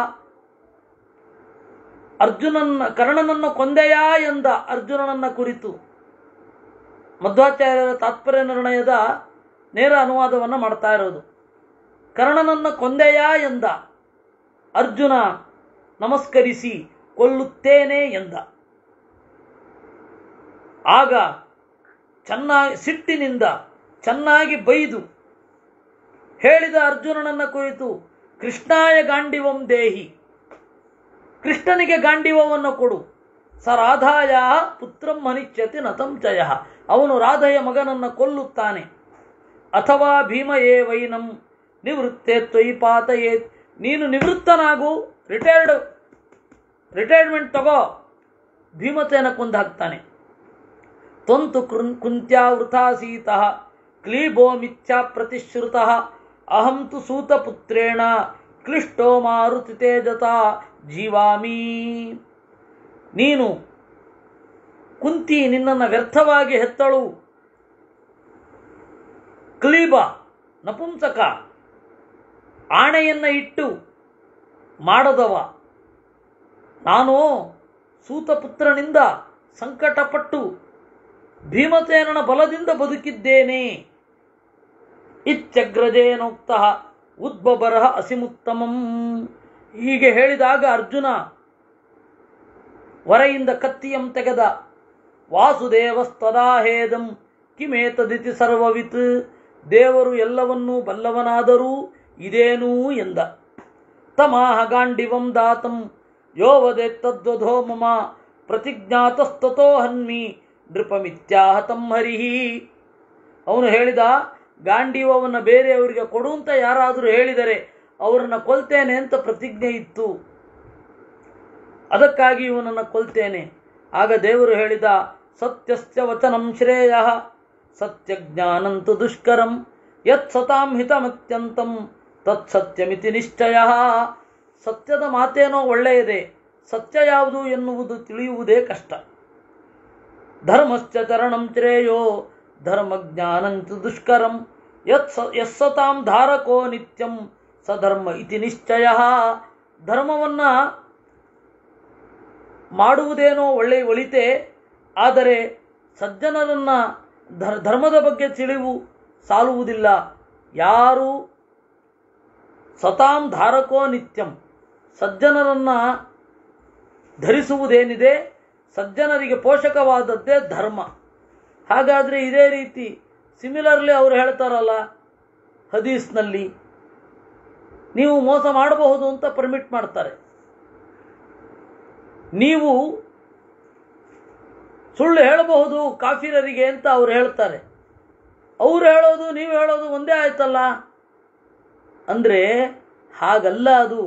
ಕರ್ಣನನ್ನು ಕೊಂದೆಯಾ ಎಂದ ಅರ್ಜುನನನ್ನ ಕುರಿತು ಮಧ್ವಾಚಾರ್ಯರ ತಾತ್ಪರ್ಯ ನಿರ್ಣಯದ ನೇರ ಅನುವಾದವನ್ನು ಮಾಡ್ತಾ ಇರೋದು. ಕರ್ಣನನ್ನು ಕೊಂದೆಯಾ ಎಂದ ಅರ್ಜುನ ನಮಸ್ಕರಿಸಿ ಕೊಲ್ಲುತ್ತೇನೆ ಎಂದ. ಆಗ ಚೆನ್ನಾಗಿ ಸಿಟ್ಟಿನಿಂದ ಚೆನ್ನಾಗಿ ಬೈದು ಹೇಳಿದ ಅರ್ಜುನನನ್ನ ಕುರಿತು, ಕೃಷ್ಣಾಯ ಗಾಂಡಿವಂ ದೇಹಿ, ಕೃಷ್ಣನಿಗೆ ಗಾಂಡಿವವನ್ನು ಕೊಡು. ಸ ರಾಧಾಯ ಪುತ್ರಂ ಹನಿಚ್ಯತಿ ನತಂಚಯ, ಅವನು ರಾಧೆಯ ಮಗನನ್ನು ಕೊಲ್ಲುತ್ತಾನೆ. ಅಥವಾ ಭೀಮ ಏ ವೈನಂ ನಿವೃತ್ತೆ ತ್ವಯಿ ಪಾತಯೇತ್. ನೀನು ನಿವೃತ್ತನಾಗು, ರಿಟೈರ್ಮೆಂಟ್ ತಗೋ. ಭೀಮಸೇನ ಕೊಂದು ಹಾಕ್ತಾನೆ. ತ್ವಂತು ಕುಂತ್ಯಾವೃಥಾ ಸೀತಃ ಕ್ಲೀಬೋ ಮಿಥ್ಯಾ ಪ್ರತಿಶ್ರುತಃ ಅಹಂ ತು ಸೂತಪುತ್ರೇಣ ಕ್ಲಿಷ್ಟೋ ಮಾರುತಿ ತೇಜತಾ ಜೀವಾಮಿ. ನೀನು ಕುಂತಿ ನಿನ್ನನ್ನು ವ್ಯರ್ಥವಾಗಿ ಹೆತ್ತಳು. ಕ್ಲೀಬ ನಪುಂಸಕ, ಆಣೆಯನ್ನು ಇಟ್ಟು ಮಾಡದವ. ನಾನು ಸೂತಪುತ್ರನಿಂದ ಸಂಕಟಪಟ್ಟು ಭೀಮಸೇನನ ಬಲದಿಂದ ಬದುಕಿದ್ದೇನೆ. ಇತ್ಯಗ್ರಜೇನೋಕ್ತ ಉದ್ಬಬರಹ ಅಸಿಮುತ್ತಮಂ. ಹೀಗೆ ಹೇಳಿದಾಗ ಅರ್ಜುನ ವರೆಯಿಂದ ಕತ್ತಿಯಂ ತೆಗೆದ. ವಾಸುದೇವಸ್ತದಾಹೇದಂ ಕಿಮೇತದಿತಿ ಸರ್ವವಿತ್. ದೇವರು ಎಲ್ಲವನ್ನೂ ಬಲ್ಲವನಾದರೂ ಇದೇನೂ ಎಂದ. ತಮಾಹ ಗಾಂಡಿವಂ ದಾತಂ ಯೋವದೆತ್ತದ್ವಧೋ ಮಮ ಪ್ರತಿಜ್ಞಾತಸ್ತತೋ ಹನ್ಮಿ ನೃಪಮಿತ್ಯಾಹತಂ ಹರಿಹಿ. ಅವನು ಹೇಳಿದ, ಗಾಂಡೀವವನ್ನು ಬೇರೆಯವರಿಗೆ ಕೊಡು ಅಂತ ಯಾರಾದರೂ ಹೇಳಿದರೆ ಅವರನ್ನು ಕೊಲ್ತೇನೆ ಅಂತ ಪ್ರತಿಜ್ಞೆ ಇತ್ತು, ಅದಕ್ಕಾಗಿ ಇವನನ್ನು ಕೊಲ್ತೇನೆ. ಆಗ ದೇವರು ಹೇಳಿದ, ಸತ್ಯಸ್ಯ ವಚನಂ ಶ್ರೇಯ ಸತ್ಯಜ್ಞಾನಂತು ದುಷ್ಕರಂ ಯತ್ ಸತಾಂ ಹಿತಮತ್ಯಂತಂ ತತ್ ಸತ್ಯಮಿತಿ ನಿಶ್ಚಯ. ಸತ್ಯದ ಮಾತೇನೋ ಒಳ್ಳೆಯದೇ, ಸತ್ಯ ಯಾವುದು ಎನ್ನುವುದು ತಿಳಿಯುವುದೇ ಕಷ್ಟ. ಧರ್ಮಶ್ಚ ಚರಣಂ ಶ್ರೇಯೋ ಧರ್ಮಜ್ಞಾನಂತು ದುಷ್ಕರಂ ಯಸ್ಸತಾಂ ಧಾರಕೋ ನಿತ್ಯಂ ಸಧರ್ಮ ಇತಿ ನಿಶ್ಚಯ. ಧರ್ಮವನ್ನು ಮಾಡುವುದೇನೋ ಒಳಿತೆ, ಆದರೆ ಸಜ್ಜನರನ್ನು ಧರ್ಮದ ಬಗ್ಗೆ ತಿಳಿವು ಸಾಲುವುದಿಲ್ಲ. ಯಾರು ಸತಾಂ ಧಾರಕೋ ನಿತ್ಯಂ, ಸಜ್ಜನರನ್ನು ಧರಿಸುವುದೇನಿದೆ, ಸಜ್ಜನರಿಗೆ ಪೋಷಕವಾದದ್ದೇ ಧರ್ಮ. ಹಾಗಾದರೆ ಇದೇ ರೀತಿ ಸಿಮಿಲರ್ಲಿ ಅವರು ಹೇಳ್ತಾರಲ್ಲ ಹದೀಸ್ನಲ್ಲಿ, ನೀವು ಮೋಸ ಮಾಡಬಹುದು ಅಂತ ಪರ್ಮಿಟ್ ಮಾಡ್ತಾರೆ, ನೀವು ಸುಳ್ಳು ಹೇಳಬಹುದು ಕಾಫಿರರಿಗೆ ಅಂತ ಅವ್ರು ಹೇಳ್ತಾರೆ. ಅವ್ರು ಹೇಳೋದು ನೀವು ಹೇಳೋದು ಒಂದೇ ಆಯ್ತಲ್ಲ ಅಂದರೆ ಹಾಗಲ್ಲ. ಅದು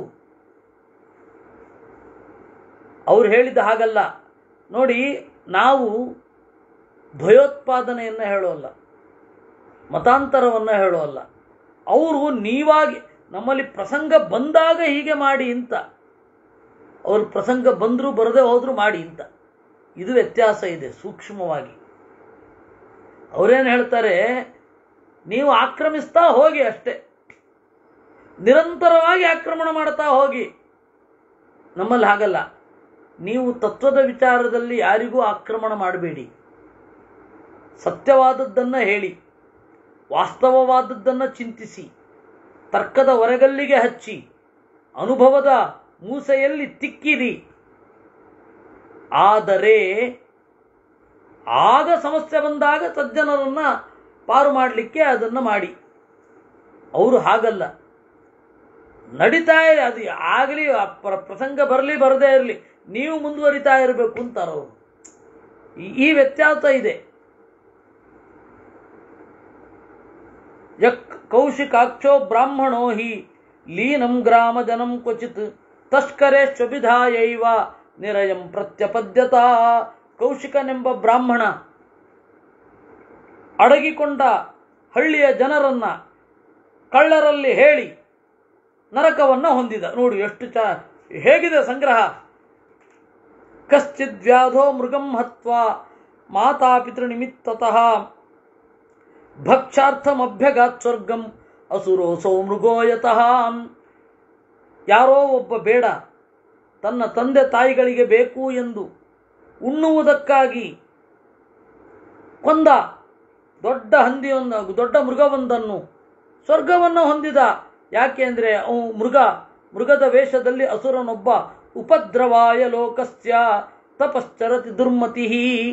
ಅವ್ರು ಹೇಳಿದ ಹಾಗಲ್ಲ. ನೋಡಿ, ನಾವು ಭಯೋತ್ಪಾದನೆಯನ್ನು ಹೇಳೋಲ್ಲ, ಮತಾಂತರವನ್ನು ಹೇಳೋಲ್ಲ. ಅವರು ನೀವಾಗಿ ನಮ್ಮಲ್ಲಿ ಪ್ರಸಂಗ ಬಂದಾಗ ಹೀಗೆ ಮಾಡಿ ಅಂತ, ಅವ್ರ ಪ್ರಸಂಗ ಬಂದರೂ ಬರದೇ ಹೋದರೂ ಮಾಡಿ ಅಂತ. ಇದು ವ್ಯತ್ಯಾಸ ಇದೆ ಸೂಕ್ಷ್ಮವಾಗಿ. ಅವರೇನು ಹೇಳ್ತಾರೆ, ನೀವು ಆಕ್ರಮಿಸ್ತಾ ಹೋಗಿ ಅಷ್ಟೇ, ನಿರಂತರವಾಗಿ ಆಕ್ರಮಣ ಮಾಡ್ತಾ ಹೋಗಿ. ನಮ್ಮಲ್ಲಿ ಹಾಗಲ್ಲ. ನೀವು ತತ್ವದ ವಿಚಾರದಲ್ಲಿ ಯಾರಿಗೂ ಆಕ್ರಮಣ ಮಾಡಬೇಡಿ, ಸತ್ಯವಾದದ್ದನ್ನು ಹೇಳಿ, ವಾಸ್ತವವಾದದ್ದನ್ನು ಚಿಂತಿಸಿ, ತರ್ಕದ ಹೊರಗಲ್ಲಿಗೆ ಹಚ್ಚಿ, ಅನುಭವದ ಮೂಸೆಯಲ್ಲಿ ತಿಕ್ಕಿರಿ. ಆದರೆ ಆಗ ಸಮಸ್ಯೆ ಬಂದಾಗ ಸಜ್ಜನರನ್ನು ಪಾರು ಮಾಡಲಿಕ್ಕೆ ಅದನ್ನು ಮಾಡಿ. ಅವರು ಹಾಗಲ್ಲ, ನಡೀತಾ ಅದು ಆಗಲಿ, ಪ್ರಸಂಗ ಬರಲಿ ಬರದೇ ಇರಲಿ, ನೀವು ಮುಂದುವರಿತಾ ಇರಬೇಕು ಅಂತಾರವರು. ಈ ವ್ಯತ್ಯಾಸ ಇದೆ. ಯಕ್ ಕೌಶಿಕಾಕ್ಷೋ ಬ್ರಾಹ್ಮಣೋ ಹಿ ಲೀನಂ ಗ್ರಾಮ ಜನಂ ಕ್ವಚಿತ್ ತಸ್ಕರೇಶ್ವಭಿಧಾಯೈವ ನಿರಯಂ ಪ್ರತ್ಯಪದ್ಯತಾ. ಕೌಶಿಕನೆಂಬ ಬ್ರಾಹ್ಮಣ ಅಡಗಿಕೊಂಡ ಹಳ್ಳಿಯ ಜನರನ್ನ ಕಳ್ಳರಲ್ಲಿ ಹೇಳಿ ನರಕವನ್ನು ಹೊಂದಿದ. ನೋಡಿ ಎಷ್ಟು ಹೇಗಿದೆ ಸಂಗ್ರಹ. ಕಶ್ಚಿದ್ ವ್ಯಾಧೋ ಮೃಗಂ ಹತ್ವಾ ಮಾತಾಪಿತೃ ನಿಮಿತ್ತತಃ ಭಕ್ಷಾರ್ಥಮಭ್ಯಗಾತ್ ಸ್ವರ್ಗಂ ಅಸುರೋಸೋ ಮೃಗೋಯತಃ. ಯಾರೋ ಒಬ್ಬ ಬೇಡ ತನ್ನ ತಂದೆ ತಾಯಿಗಳಿಗೆ ಬೇಕು ಎಂದು ಉಣ್ಣುವುದಕ್ಕಾಗಿ ಕೊಂದ ದೊಡ್ಡ ದೊಡ್ಡ ಮೃಗವೊಂದನ್ನು ಸ್ವರ್ಗವನ್ನು ಹೊಂದಿದ. ಯಾಕೆ ಅಂದರೆ ಮೃಗದ ವೇಷದಲ್ಲಿ ಅಸುರನೊಬ್ಬ ಉಪದ್ರವಾಯ ಲೋಕಸ್ಯ ತಪಶ್ಚರತಿ ದುರ್ಮತಿ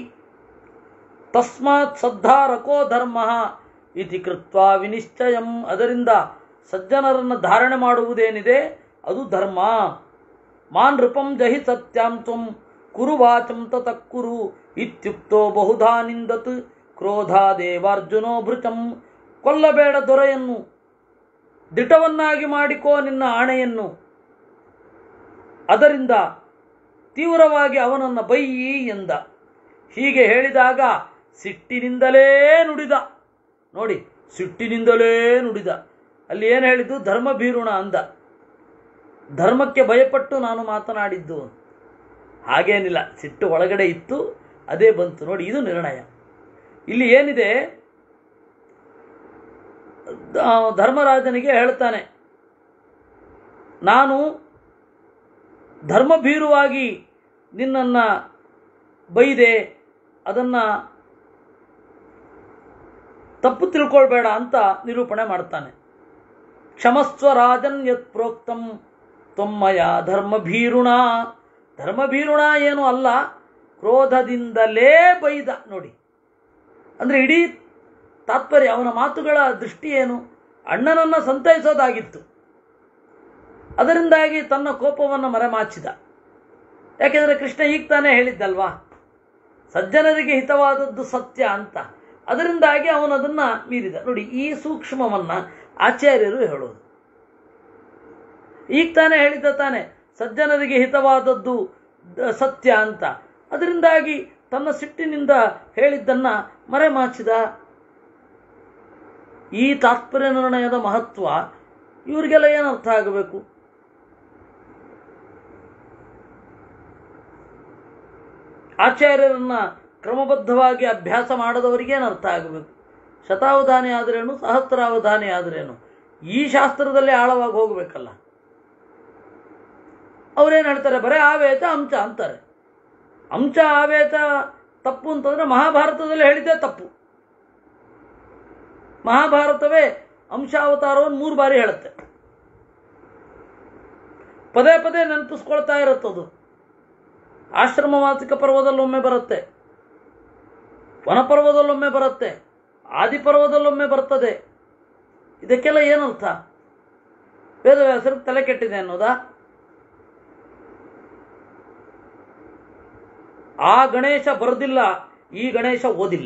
ತಸ್ಮಾತ್ ಸದ್ಧಾರಕೋ ಧರ್ಮ ಇತಿ ಕೃತ್ವಾ ವಿನಿಶ್ಚಯಂ. ಅದರಿಂದ ಸಜ್ಜನರನ್ನು ಧಾರಣೆ ಮಾಡುವುದೇನಿದೆ ಅದು ಧರ್ಮ. ಮಾನ್ ನೃಪಂ ಜಹಿ ಸತ್ಯಾಂ ತ್ವಂ ಕುರು ವಾಚಂ ತತಃ ಕುರು ಇತ್ಯುಕ್ತೋ ಬಹುಧಾ ನಿಂದತ್ ಕ್ರೋಧಾದೇವಾರ್ಜುನೋ ಭೃಚಂ ಕೊಲ್ಲಬೇಡ ದೊರೆಯನ್ನು, ದಿಟವನ್ನಾಗಿ ಮಾಡಿಕೋ ನಿನ್ನ ಆಣೆಯನ್ನು. ಅದರಿಂದ ತೀವ್ರವಾಗಿ ಅವನನ್ನು ಬೈಯಿ ಎಂದ. ಹೀಗೆ ಹೇಳಿದಾಗ ಸಿಟ್ಟಿನಿಂದಲೇ ನುಡಿದ. ನೋಡಿ, ಸಿಟ್ಟಿನಿಂದಲೇ ನುಡಿದ. ಅಲ್ಲಿ ಏನು ಹೇಳಿದ್ದು? ಧರ್ಮಭೀರುಣ ಅಂದ. ಧರ್ಮಕ್ಕೆ ಭಯಪಟ್ಟು ನಾನು ಮಾತನಾಡಿದ್ದು. ಹಾಗೇನಿಲ್ಲ, ಸಿಟ್ಟು ಒಳಗಡೆ ಇತ್ತು, ಅದೇ ಬಂತು. ನೋಡಿ, ಇದು ನಿರ್ಣಯ. ಇಲ್ಲಿ ಏನಿದೆ, ಧರ್ಮರಾಜನಿಗೆ ಹೇಳ್ತಾನೆ, ನಾನು ಧರ್ಮಭೀರುವಾಗಿ ನಿನ್ನನ್ನು ಬೈದೆ, ಅದನ್ನು ತಪ್ಪು ತಿಳ್ಕೊಳ್ಬೇಡ ಅಂತ ನಿರೂಪಣೆ ಮಾಡ್ತಾನೆ. ಕ್ಷಮಸ್ವ ರಾಜನ್ ಯತ್ ಪ್ರೋಕ್ತಂ ತ್ವಮ್ಮಯ ಧರ್ಮಭೀರುಣ. ಧರ್ಮಭೀರುಣ ಏನು ಅಲ್ಲ, ಕ್ರೋಧದಿಂದಲೇ ಬೈದ. ನೋಡಿ, ಅಂದರೆ ಇಡೀ ತಾತ್ಪರ್ಯ, ಅವನ ಮಾತುಗಳ ದೃಷ್ಟಿ ಏನು? ಅಣ್ಣನನ್ನು ಸಂತೈಸೋದಾಗಿತ್ತು. ಅದರಿಂದಾಗಿ ತನ್ನ ಕೋಪವನ್ನು ಮರೆಮಾಚಿದ. ಯಾಕೆಂದರೆ ಕೃಷ್ಣ ಈಗ ತಾನೇ ಹೇಳಿದ್ದಲ್ವಾ, ಸಜ್ಜನರಿಗೆ ಹಿತವಾದದ್ದು ಸತ್ಯ ಅಂತ. ಅದರಿಂದಾಗಿ ಅವನದನ್ನು ಮೀರಿದ. ನೋಡಿ, ಈ ಸೂಕ್ಷ್ಮವನ್ನು ಆಚಾರ್ಯರು ಹೇಳೋದು. ಈಗ ತಾನೇ ಹೇಳಿದ್ದ ತಾನೆ, ಸಜ್ಜನರಿಗೆ ಹಿತವಾದದ್ದು ಸತ್ಯ ಅಂತ. ಅದರಿಂದಾಗಿ ತನ್ನ ಸಿಟ್ಟಿನಿಂದ ಹೇಳಿದ್ದನ್ನು ಮರೆಮಾಚಿದ. ಈ ತಾತ್ಪರ್ಯ ನಿರ್ಣಯದ ಮಹತ್ವ ಇವರಿಗೆಲ್ಲ ಏನು ಅರ್ಥ ಆಗಬೇಕು? ಆಚಾರ್ಯರನ್ನ ಕ್ರಮಬದ್ಧವಾಗಿ ಅಭ್ಯಾಸ ಮಾಡದವರಿಗೇನು ಅರ್ಥ ಆಗಬೇಕು? ಶತಾವಧಾನಿ ಆದ್ರೇನು, ಸಹಸ್ರಾವಧಾನಿ ಆದ್ರೇನು, ಈ ಶಾಸ್ತ್ರದಲ್ಲೇ ಆಳವಾಗಿ ಹೋಗಬೇಕಲ್ಲ. ಅವ್ರೇನು ಹೇಳ್ತಾರೆ? ಬರೇ ಆವೇತ ಅಂಶ ಅಂತಾರೆ. ಅಂಶ ಆವೇತ ತಪ್ಪು ಅಂತಂದ್ರೆ ಮಹಾಭಾರತದಲ್ಲಿ ಹೇಳಿದ್ದೇ ತಪ್ಪು. ಮಹಾಭಾರತವೇ ಅಂಶಾವತಾರವನ್ನು 3 ಬಾರಿ ಹೇಳುತ್ತೆ. ಪದೇ ಪದೇ ನೆನಪಿಸ್ಕೊಳ್ತಾ ಇರುತ್ತದು. ಆಶ್ರಮವಾಸಿಕ ಪರ್ವದಲ್ಲೊಮ್ಮೆ ಬರುತ್ತೆ, ವನಪರ್ವದಲ್ಲೊಮ್ಮೆ ಬರುತ್ತೆ, ಆದಿಪರ್ವದಲ್ಲೊಮ್ಮೆ ಬರ್ತದೆ. ಇದಕ್ಕೆಲ್ಲ ಏನರ್ಥ? ವೇದವ್ಯಾಸರಿಗೆ ತಲೆ ಕೆಟ್ಟಿದೆ ಅನ್ನೋದಾ? ಆ ಗಣೇಶ ಬರೆದಿಲ್ಲ, ಈ ಗಣೇಶ ಓದಿಲ್ಲ,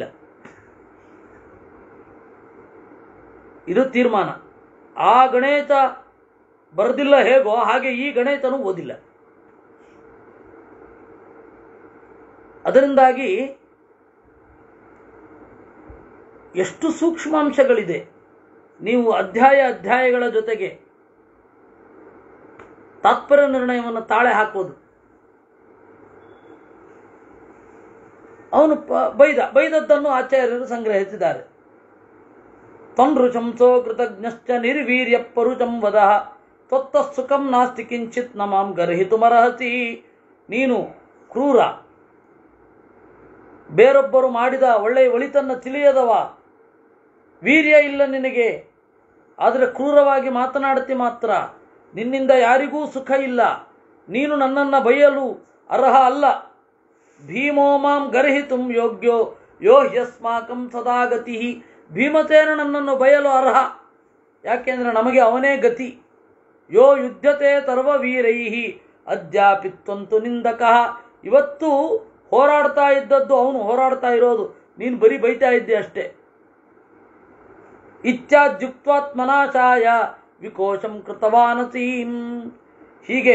ಇದು ತೀರ್ಮಾನ. ಆ ಗಣೇಶ ಬರೆದಿಲ್ಲ ಹೇಗೋ ಹಾಗೆ ಈ ಗಣೇಶನೂ ಓದಿಲ್ಲ. ಅದರಿಂದಾಗಿ ಎಷ್ಟು ಸೂಕ್ಷ್ಮಾಂಶಗಳಿದೆ. ನೀವು ಅಧ್ಯಾಯಗಳ ಜೊತೆಗೆ ತಾತ್ಪರ್ಯ ನಿರ್ಣಯವನ್ನು ತಾಳೆ ಹಾಕೋದು. ಅವನು ಬೈದದ್ದನ್ನು ಆಚಾರ್ಯರು ಸಂಗ್ರಹಿಸಿದ್ದಾರೆ. ತನ್ರುಚಂಸೋ ಕೃತಜ್ಞಶ್ಚ ನಿರ್ವೀರ್ಯ ಪರುಚಂ ವದಃ ತ್ವತ್ತ ಸುಖಂ ನಾಸ್ತಿ ಕಿಂಚಿತ್ ನಮಾಂ ಗರ್ಹಿತುಮರ್ಹಸಿ. ನೀನು ಕ್ರೂರ, ಬೇರೊಬ್ಬರು ಮಾಡಿದ ಒಳ್ಳೆಯ ಒಳಿತನ್ನು ತಿಳಿಯದವ, ವೀರ್ಯ ಇಲ್ಲ ನಿನಗೆ, ಆದರೆ ಕ್ರೂರವಾಗಿ ಮಾತನಾಡುತ್ತಿ ಮಾತ್ರ. ನಿನ್ನಿಂದ ಯಾರಿಗೂ ಸುಖ ಇಲ್ಲ. ನೀನು ನನ್ನನ್ನು ಬೈಯಲು ಅರ್ಹ ಅಲ್ಲ. ಭೀಮೋ ಮಾಂ ಗರ್ಹಿತುಂ ಯೋಗ್ಯೋ ಯೋ ಹ್ಯಸ್ಮಾಕಂ ಸದಾಗತಿ. ಭೀಮಸೇನ ನನ್ನನ್ನು ಬಯಲು ಅರ್ಹ, ಯಾಕೆಂದರೆ ನಮಗೆ ಅವನೇ ಗತಿ. ಯೋ ಯುದ್ಧತೆ ಸರ್ವವೀರೈಹಿ ಅದ್ಯಾಪಿತ್ವಂತು ನಿಂದಕಃ. ಇವತ್ತು ಹೋರಾಡ್ತಾ ಇದ್ದದ್ದು ಅವನು, ಹೋರಾಡ್ತಾ ಇರೋದು ನೀನು ಬರೀ ಬೈತಾ ಇದ್ದೆ ಅಷ್ಟೇ. ಇಚ್ಛಾದ್ಯುಕ್ತಾತ್ಮನಾಶಾಯ ವಿಕೋಶಂ ಕೃತವಾನಸೀಂ. ಹೀಗೆ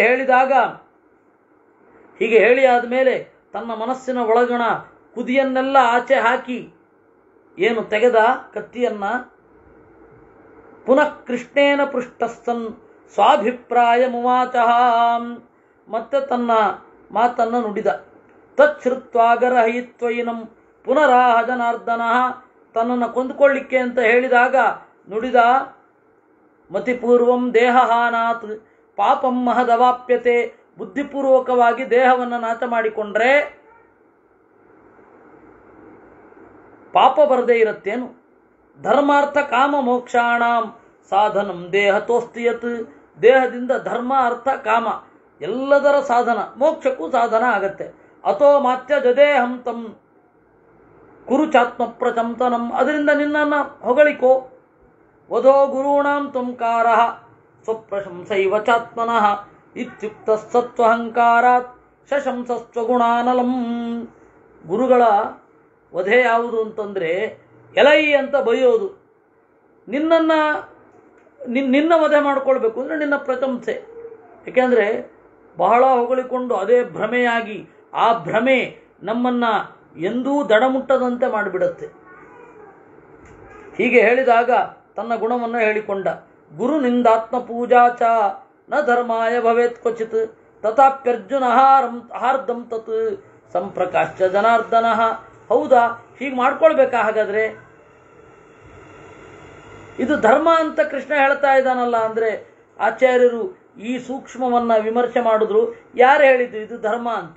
ಹೇಳಿ ಆದಮೇಲೆ ತನ್ನ ಮನಸ್ಸಿನ ಒಳಗಣ ಕುದಿಯನ್ನೆಲ್ಲ ಆಚೆ ಹಾಕಿ ಏನು ತೆಗೆದ ಕತ್ತಿಯನ್ನ, ಪುನಃ ಕೃಷ್ಣೇನ ಪೃಷ್ಟಸ್ಥನ್ ಸ್ವಾಭಿಪ್ರಾಯ ಮುವಾಚಃ. ಮತ್ತೆ ತನ್ನ ಮಾತನ್ನು ನುಡಿದ. ತಚ್ಛ್ರುತ್ವಾಗರಹಿತ್ವಯಿನಂ ಪುನರಾಹ ಜನಾರ್ದನ. ತನ್ನನ್ನು ಕೊಂದುಕೊಳ್ಳಿಕ್ಕೆ ಅಂತ ಹೇಳಿದಾಗ ನುಡಿದ. ಮತಿಪೂರ್ವಂ ದೇಹಹಾನಾತ್ ಪಾಪಂ ಮಹದವಾಪ್ಯತೆ. ಬುದ್ಧಿಪೂರ್ವಕವಾಗಿ ದೇಹವನ್ನು ನಾಶ ಮಾಡಿಕೊಂಡ್ರೆ ಪಾಪ ಬರದೇ ಇರುತ್ತೇನು? ಧರ್ಮಾರ್ಥ ಕಾಮ ಮೋಕ್ಷಾಣಾಂ ಸಾಧನಂ ದೇಹತೋಸ್ತಿಯತ್. ದೇಹದಿಂದ ಧರ್ಮ ಅರ್ಥ ಕಾಮ ಎಲ್ಲದರ ಸಾಧನ, ಮೋಕ್ಷಕ್ಕೂ ಸಾಧನ ಆಗತ್ತೆ. ಅಥೋ ಮಾತ್ಯ ಜದೇಹಂ ತಂ ಕುರುಚಾತ್ಮ ಪ್ರಚಂತನಂ. ಅದರಿಂದ ನಿನ್ನನ್ನು ಹೊಗಳಿಕೋ. ವಧೋ ಗುರುಣಾಂ ತ್ವಂಕಾರ ಸ್ವಪ್ರಶಂಸೈವ ಚಾತ್ಮನಃ ಇತ್ಯುಕ್ತ ಸತ್ವಹಂಕಾರಾತ್ ಶಶಂಸಸ್ವಗುಣಾನಲಂ. ಗುರುಗಳ ವಧೆ ಯಾವುದು ಅಂತಂದರೆ ಎಲೈ ಅಂತ ಬೈಯೋದು. ನಿನ್ನ ವಧೆ ಮಾಡಿಕೊಳ್ಬೇಕು ಅಂದರೆ ನಿನ್ನ ಪ್ರಶಂಸೆ. ಯಾಕೆಂದರೆ ಬಹಳ ಹೊಗಳಿಕೊಂಡು ಅದೇ ಭ್ರಮೆಯಾಗಿ ಆ ಭ್ರಮೆ ನಮ್ಮನ್ನು ಎಂದೂ ದಡಮುಟ್ಟದಂತೆ ಮಾಡಿಬಿಡುತ್ತೆ. ಹೀಗೆ ಹೇಳಿದಾಗ ತನ್ನ ಗುಣವನ್ನು ಹೇಳಿಕೊಂಡ. ಗುರು ನಿಂದಾತ್ಮ ಪೂಜಾ ಚ ನ ಧರ್ಮಾಯ ಭವೇತ್ ಕ್ವಚಿತ್ ತಥಾಪ್ಯರ್ಜುನ ಹಾರ್ದಂ ತತ್ ಸಂಪ್ರಕಾಶ್ಚ ಜನಾರ್ದನ. ಹೌದಾ, ಹೀಗೆ ಮಾಡ್ಕೊಳ್ಬೇಕಾ? ಹಾಗಾದ್ರೆ ಇದು ಧರ್ಮ ಅಂತ ಕೃಷ್ಣ ಹೇಳ್ತಾ ಇದ್ದಾನಲ್ಲ ಅಂದರೆ ಆಚಾರ್ಯರು ಈ ಸೂಕ್ಷ್ಮವನ್ನ ವಿಮರ್ಶೆ ಮಾಡಿದ್ರು. ಯಾರು ಹೇಳಿದ್ದು ಇದು ಧರ್ಮ ಅಂತ?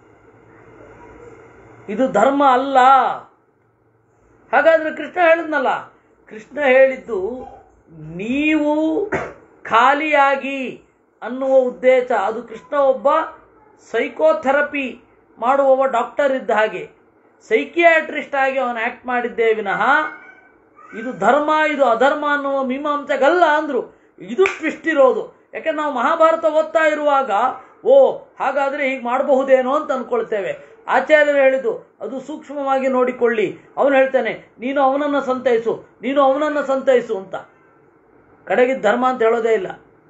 ಇದು ಧರ್ಮ ಅಲ್ಲ. ಹಾಗಾದ್ರೆ ಕೃಷ್ಣ ಹೇಳಿದ್ನಲ್ಲ, ಕೃಷ್ಣ ಹೇಳಿದ್ದು ನೀವು ಖಾಲಿಯಾಗಿ ಅನ್ನುವ ಉದ್ದೇಶ. ಅದು ಕೃಷ್ಣ ಒಬ್ಬ ಸೈಕೋಥೆರಪಿ ಮಾಡುವವ ಡಾಕ್ಟರ್ ಇದ್ದ ಹಾಗೆ, ಸೈಕಿಯಾಟ್ರಿಸ್ಟ್ ಆಗಿ ಅವನು ಆಕ್ಟ್ ಮಾಡಿದ್ದೇ ವಿನಃ ಇದು ಧರ್ಮ ಇದು ಅಧರ್ಮ ಅನ್ನುವ ಮೀಮಾಂಸೆಗಲ್ಲ ಅಂದ್ರು. ಇದು ಟ್ವಿಸ್ಟ್ ಇರೋದು. ಯಾಕಂದ್ರೆ ನಾವು ಮಹಾಭಾರತ ಓದ್ತಾ ಇರುವಾಗ ಹಾಗಾದ್ರೆ ಹೀಗೆ ಮಾಡಬಹುದೇನೋ ಅಂತ ಅನ್ಕೊಳ್ತೇವೆ. ಆಚಾರ್ಯರು ಹೇಳಿದ್ದು ಅದು ಸೂಕ್ಷ್ಮವಾಗಿ ನೋಡಿಕೊಳ್ಳಿ. ಅವನು ಹೇಳ್ತಾನೆ ನೀನು ಅವನನ್ನು ಸಂತೈಸು, ನೀನು ಅವನನ್ನು ಸಂತೈಸು ಅಂತ. ಕಡೆಗೆ ಧರ್ಮ ಅಂತ ಹೇಳೋದೇ ಇಲ್ಲ.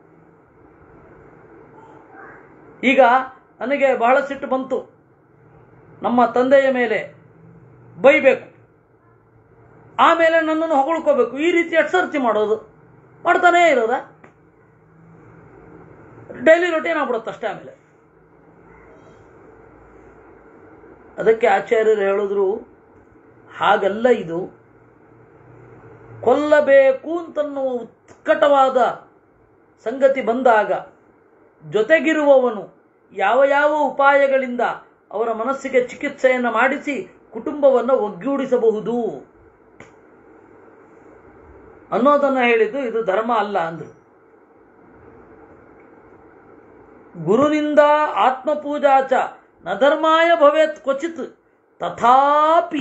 ಈಗ ನನಗೆ ಬಹಳ ಸಿಟ್ಟು ಬಂತು. ನಮ್ಮ ತಂದೆಯ ಮೇಲೆ ಬೈಬೇಕು, ಆಮೇಲೆ ನನ್ನನ್ನು ಹೊಗಳ್ಕೋಬೇಕು. ಈ ರೀತಿ ಸರ್ಚ್ ಮಾಡೋದು ಮಾಡ್ತಾನೇ ಇರೋದ ಡೈಲಿ ರೊಟೀನ್ ಆಗ್ಬಿಡುತ್ತೆ ಅಷ್ಟೇ. ಆಮೇಲೆ ಅದಕ್ಕೆ ಆಚಾರ್ಯರು ಹೇಳಿದ್ರು ಹಾಗಲ್ಲ, ಇದು ಕೊಲ್ಲಬೇಕು ಅಂತನ್ನುವ ಉತ್ಕಟವಾದ ಸಂಗತಿ ಬಂದಾಗ ಜೊತೆಗಿರುವವನು ಯಾವ ಯಾವ ಉಪಾಯಗಳಿಂದ ಅವರ ಮನಸ್ಸಿಗೆ ಚಿಕಿತ್ಸೆಯನ್ನು ಮಾಡಿಸಿ ಕುಟುಂಬವನ್ನು ಒಗ್ಗೂಡಿಸಬಹುದು ಅನ್ನೋದನ್ನು ಹೇಳಿದ್ದು ಇದು ಧರ್ಮ ಅಲ್ಲ ಅಂದ್ರು. ಗುರುನಿಂದ ಆತ್ಮಪೂಜಾಚ ನ ಧರ್ಮಾಯ ಭವೇತ್ ಕ್ವಚಿತ್ ತಥಾಪಿ.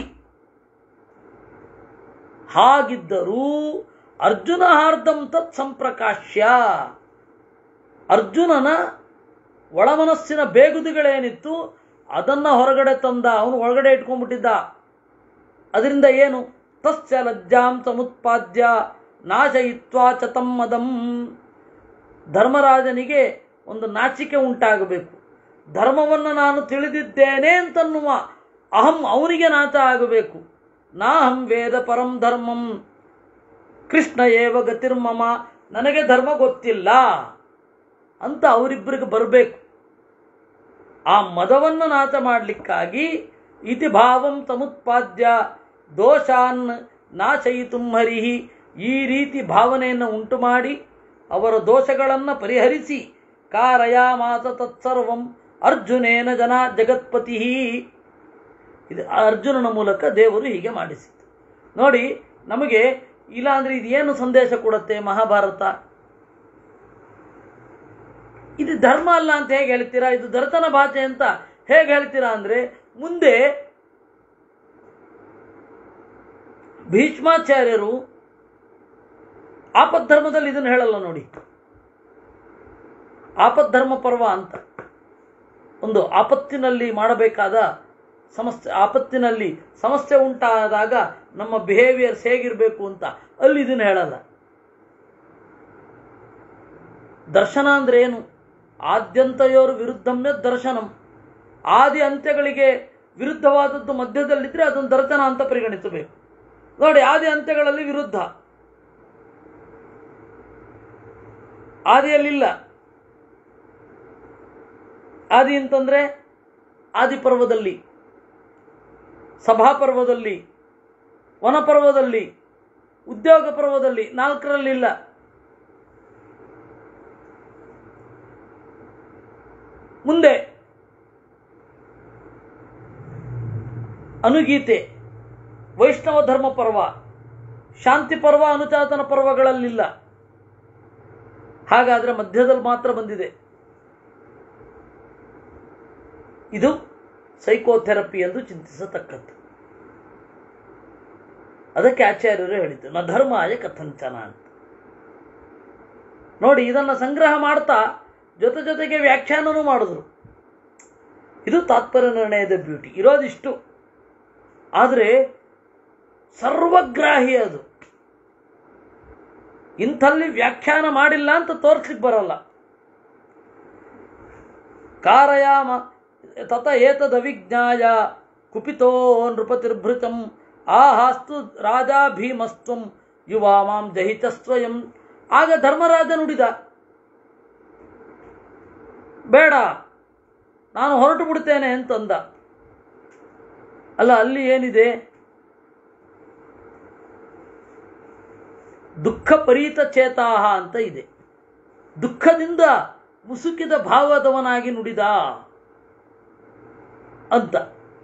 ಹಾಗಿದ್ದರೂ ಅರ್ಜುನ ಹಾರ್ದಂ ತತ್ ಸಂಪ್ರಕಾಶ್ಯ. ಅರ್ಜುನನ ಒಳಮನಸ್ಸಿನ ಬೇಗುದಿಗಳೇನಿತ್ತು ಅದನ್ನ ಹೊರಗಡೆ ತಂದ. ಅವನು ಒಳಗಡೆ ಇಟ್ಕೊಂಡ್ಬಿಟ್ಟಿದ್ದ. ಅದರಿಂದ ಏನು? ತಸ್ಯ ಲಜ್ಜಾಂ ಸಮುತ್ಪಾದ್ಯ ನಾಶಯಿತ್ವಾ ಚ ತಮ್ಮದಂ. ಧರ್ಮರಾಜನಿಗೆ ಒಂದು ನಾಚಿಕೆ ಉಂಟಾಗಬೇಕು. ಧರ್ಮವನ್ನು ನಾನು ತಿಳಿದಿದ್ದೇನೆ ಅಂತನ್ನುವ ಅಹಂ ಅವನಿಗೆ ನಾಶ ಆಗಬೇಕು. ನಾಹಂ ವೇದ ಪರಂ ಧರ್ಮಂ ಕೃಷ್ಣ ಏವ ಗತಿರ್ಮಮ. ನನಗೆ ಧರ್ಮ ಗೊತ್ತಿಲ್ಲ ಅಂತ ಅವರಿಬ್ಬರಿಗೆ ಬರಬೇಕು. ಆ ಮದವನ್ನು ನಾಶ ಮಾಡಲಿಕ್ಕಾಗಿ ಇತಿ ಭಾವಂ ಸಮುತ್ಪಾದ್ಯ ದೋಷಾನ್ ನಾಶಯಿತುಂ ಹರಿಹಿ. ಈ ರೀತಿ ಭಾವನೆಯನ್ನು ಉಂಟು ಮಾಡಿ ಅವರ ದೋಷಗಳನ್ನು ಪರಿಹರಿಸಿ ಕಾರಯಾಮಾಸ ತತ್ಸರ್ವಂ ಅರ್ಜುನೇನ ಜಗತ್ಪತಿ. ಇದು ಅರ್ಜುನನ ಮೂಲಕ ದೇವರು ಹೀಗೆ ಮಾಡಿಸಿತು. ನೋಡಿ, ನಮಗೆ ಇಲ್ಲಾಂದ್ರೆ ಇದು ಏನು ಸಂದೇಶ ಕೊಡುತ್ತೆ ಮಹಾಭಾರತ? ಇದು ಧರ್ಮ ಅಲ್ಲ ಅಂತ ಹೇಗೆ ಹೇಳ್ತೀರಾ? ಇದು ದರ್ತನ ಭಾಷೆ ಅಂತ ಹೇಗೆ ಹೇಳ್ತೀರಾ ಅಂದ್ರೆ, ಮುಂದೆ ಭೀಷ್ಮಾಚಾರ್ಯರು ಆಪದ್ಧರ್ಮದಲ್ಲಿ ಇದನ್ನು ಹೇಳಲ್ಲ ನೋಡಿ. ಆಪದ್ಧರ್ಮ ಪರ್ವ ಅಂತ ಒಂದು ಆಪತ್ತಿನಲ್ಲಿ ಮಾಡಬೇಕಾದ ಆಪತ್ತಿನಲ್ಲಿ ಸಮಸ್ಯೆ ಉಂಟಾದಾಗ ನಮ್ಮ ಬಿಹೇವಿಯರ್ಸ್ ಹೇಗಿರಬೇಕು ಅಂತ ಅಲ್ಲಿ ಇದನ್ನು ಹೇಳಲ್ಲ. ದರ್ಶನ ಅಂದ್ರೆ ಏನು? ಆದ್ಯಂತಯೋರು ವಿರುದ್ಧಮ್ಯ ದರ್ಶನಂ. ಆದಿ ಅಂತ್ಯಗಳಿಗೆ ವಿರುದ್ಧವಾದದ್ದು ಮಧ್ಯದಲ್ಲಿದ್ರೆ ಅದನ್ನು ದರ್ಶನ ಅಂತ ಪರಿಗಣಿಸಬೇಕು. ನೋಡಿ, ಆದಿ ಅಂತ್ಯಗಳಲ್ಲಿ ವಿರುದ್ಧ, ಆದಿಯಲ್ಲಿಲ್ಲ. ಆದಿ ಅಂತಂದ್ರೆ ಆದಿ ಪರ್ವದಲ್ಲಿ, ಸಭಾಪರ್ವದಲ್ಲಿ, ವನಪರ್ವದಲ್ಲಿ, ಉದ್ಯೋಗ ಪರ್ವದಲ್ಲಿ, 4ರಲ್ಲಿಲ್ಲ. ಮುಂದೆ ಅನುಗೀತೆ, ವೈಷ್ಣವ ಧರ್ಮ ಪರ್ವ, ಶಾಂತಿ ಪರ್ವ, ಅನುಚಾತನ ಪರ್ವಗಳಲ್ಲಿಲ್ಲ. ಹಾಗಾದ್ರೆ ಮಧ್ಯದಲ್ಲಿ ಮಾತ್ರ ಬಂದಿದೆ. ಇದು ಸೈಕೋಥೆರಪಿ ಎಂದು ಚಿಂತಿಸತಕ್ಕದ್ದು. ಅದಕ್ಕೆ ಆಚಾರ್ಯರು ಹೇಳಿದ್ದು ನ ಧರ್ಮಾಯ ಕಥಂಚನ ಅಂತ. ನೋಡಿ, ಇದನ್ನು ಸಂಗ್ರಹ ಮಾಡ್ತಾ ಜೊತೆಗೆ ವ್ಯಾಖ್ಯಾನನೂ ಮಾಡಿದ್ರು. ಇದು ತಾತ್ಪರ್ಯ ನಿರ್ಣಯದ ಬ್ಯೂಟಿ. ಇರೋದಿಷ್ಟು, ಆದರೆ ಸರ್ವಗ್ರಾಹಿ ಅದು. ಇಂಥಲ್ಲಿ ವ್ಯಾಖ್ಯಾನ ಮಾಡಿಲ್ಲ ಅಂತ ತೋರಿಸ್ಲಿಕ್ಕೆ ಬರಲ್ಲ. ಕಾರಯಾಮ ತತ ಏತದವಿಜ್ಞಾಯ ಕುಪಿತೋ ನೃಪತಿರ್ಭೃತಂ ಆಹಾಸ್ತು ರಾಜಾ ಭೀಮಸ್ತ್ವಂ ಯುವಾ ಮಾಂ ಜಹಿತ ಸ್ವಯಂ. ಆಗ ಧರ್ಮರಾಜ ನುಡಿದ, ಬೇಡ, ನಾನು ಹೊರಟು ಬಿಡ್ತೇನೆ ಅಂತಂದ. ಅಲ್ಲ, ಅಲ್ಲಿ ಏನಿದೆ? ದುಃಖ ಪರೀತ ಚೇತಾಹ ಅಂತ ಇದೆ. ದುಃಖದಿಂದ ಮುಸುಕಿದ ಭಾವದವನಾಗಿ ನುಡಿದ ಅಂತ.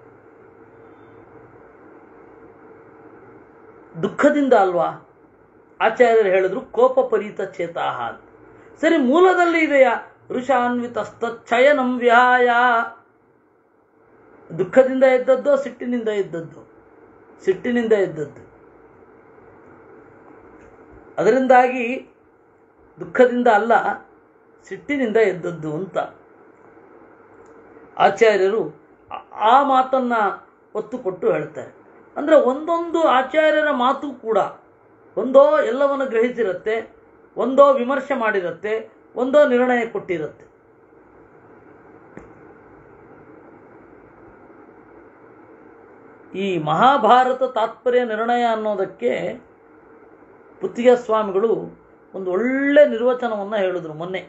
ದುಃಖದಿಂದ ಅಲ್ವಾ? ಆಚಾರ್ಯರು ಹೇಳಿದ್ರು ಕೋಪ ಪರೀತ ಚೇತಾಹ ಅಂತ. ಸರಿ, ಮೂಲದಲ್ಲಿ ಇದೆಯಾ? ವೃಷಾನ್ವಿತಸ್ತಚ್ಛಯನಂ ವಿಹಾಯ. ದುಃಖದಿಂದ ಎದ್ದದ್ದೋ ಸಿಟ್ಟಿನಿಂದ ಎದ್ದದ್ದು? ಸಿಟ್ಟಿನಿಂದ ಎದ್ದದ್ದು. ಅದರಿಂದಾಗಿ ದುಃಖದಿಂದ ಅಲ್ಲ, ಸಿಟ್ಟಿನಿಂದ ಎದ್ದದ್ದು ಅಂತ ಆಚಾರ್ಯರು ಆ ಮಾತನ್ನ ಒತ್ತು ಕೊಟ್ಟು ಹೇಳ್ತಾರೆ. ಅಂದರೆ ಒಂದೊಂದು ಆಚಾರ್ಯರ ಮಾತು ಕೂಡ ಒಂದೋ ಎಲ್ಲವನ್ನು ಗ್ರಹಿಸಿರುತ್ತೆ, ಒಂದೋ ವಿಮರ್ಶೆ ಮಾಡಿರುತ್ತೆ, ಒಂದೋ ನಿರ್ಣಯ ಕೊಟ್ಟಿರುತ್ತೆ. ಈ ಮಹಾಭಾರತ ತಾತ್ಪರ್ಯ ನಿರ್ಣಯ ಅನ್ನೋದಕ್ಕೆ ಪುತ್ತಿಗೆ ಸ್ವಾಮಿಗಳು ಒಂದು ಒಳ್ಳೆ ನಿರ್ವಚನವನ್ನು ಹೇಳಿದ್ರು ಮೊನ್ನೆ.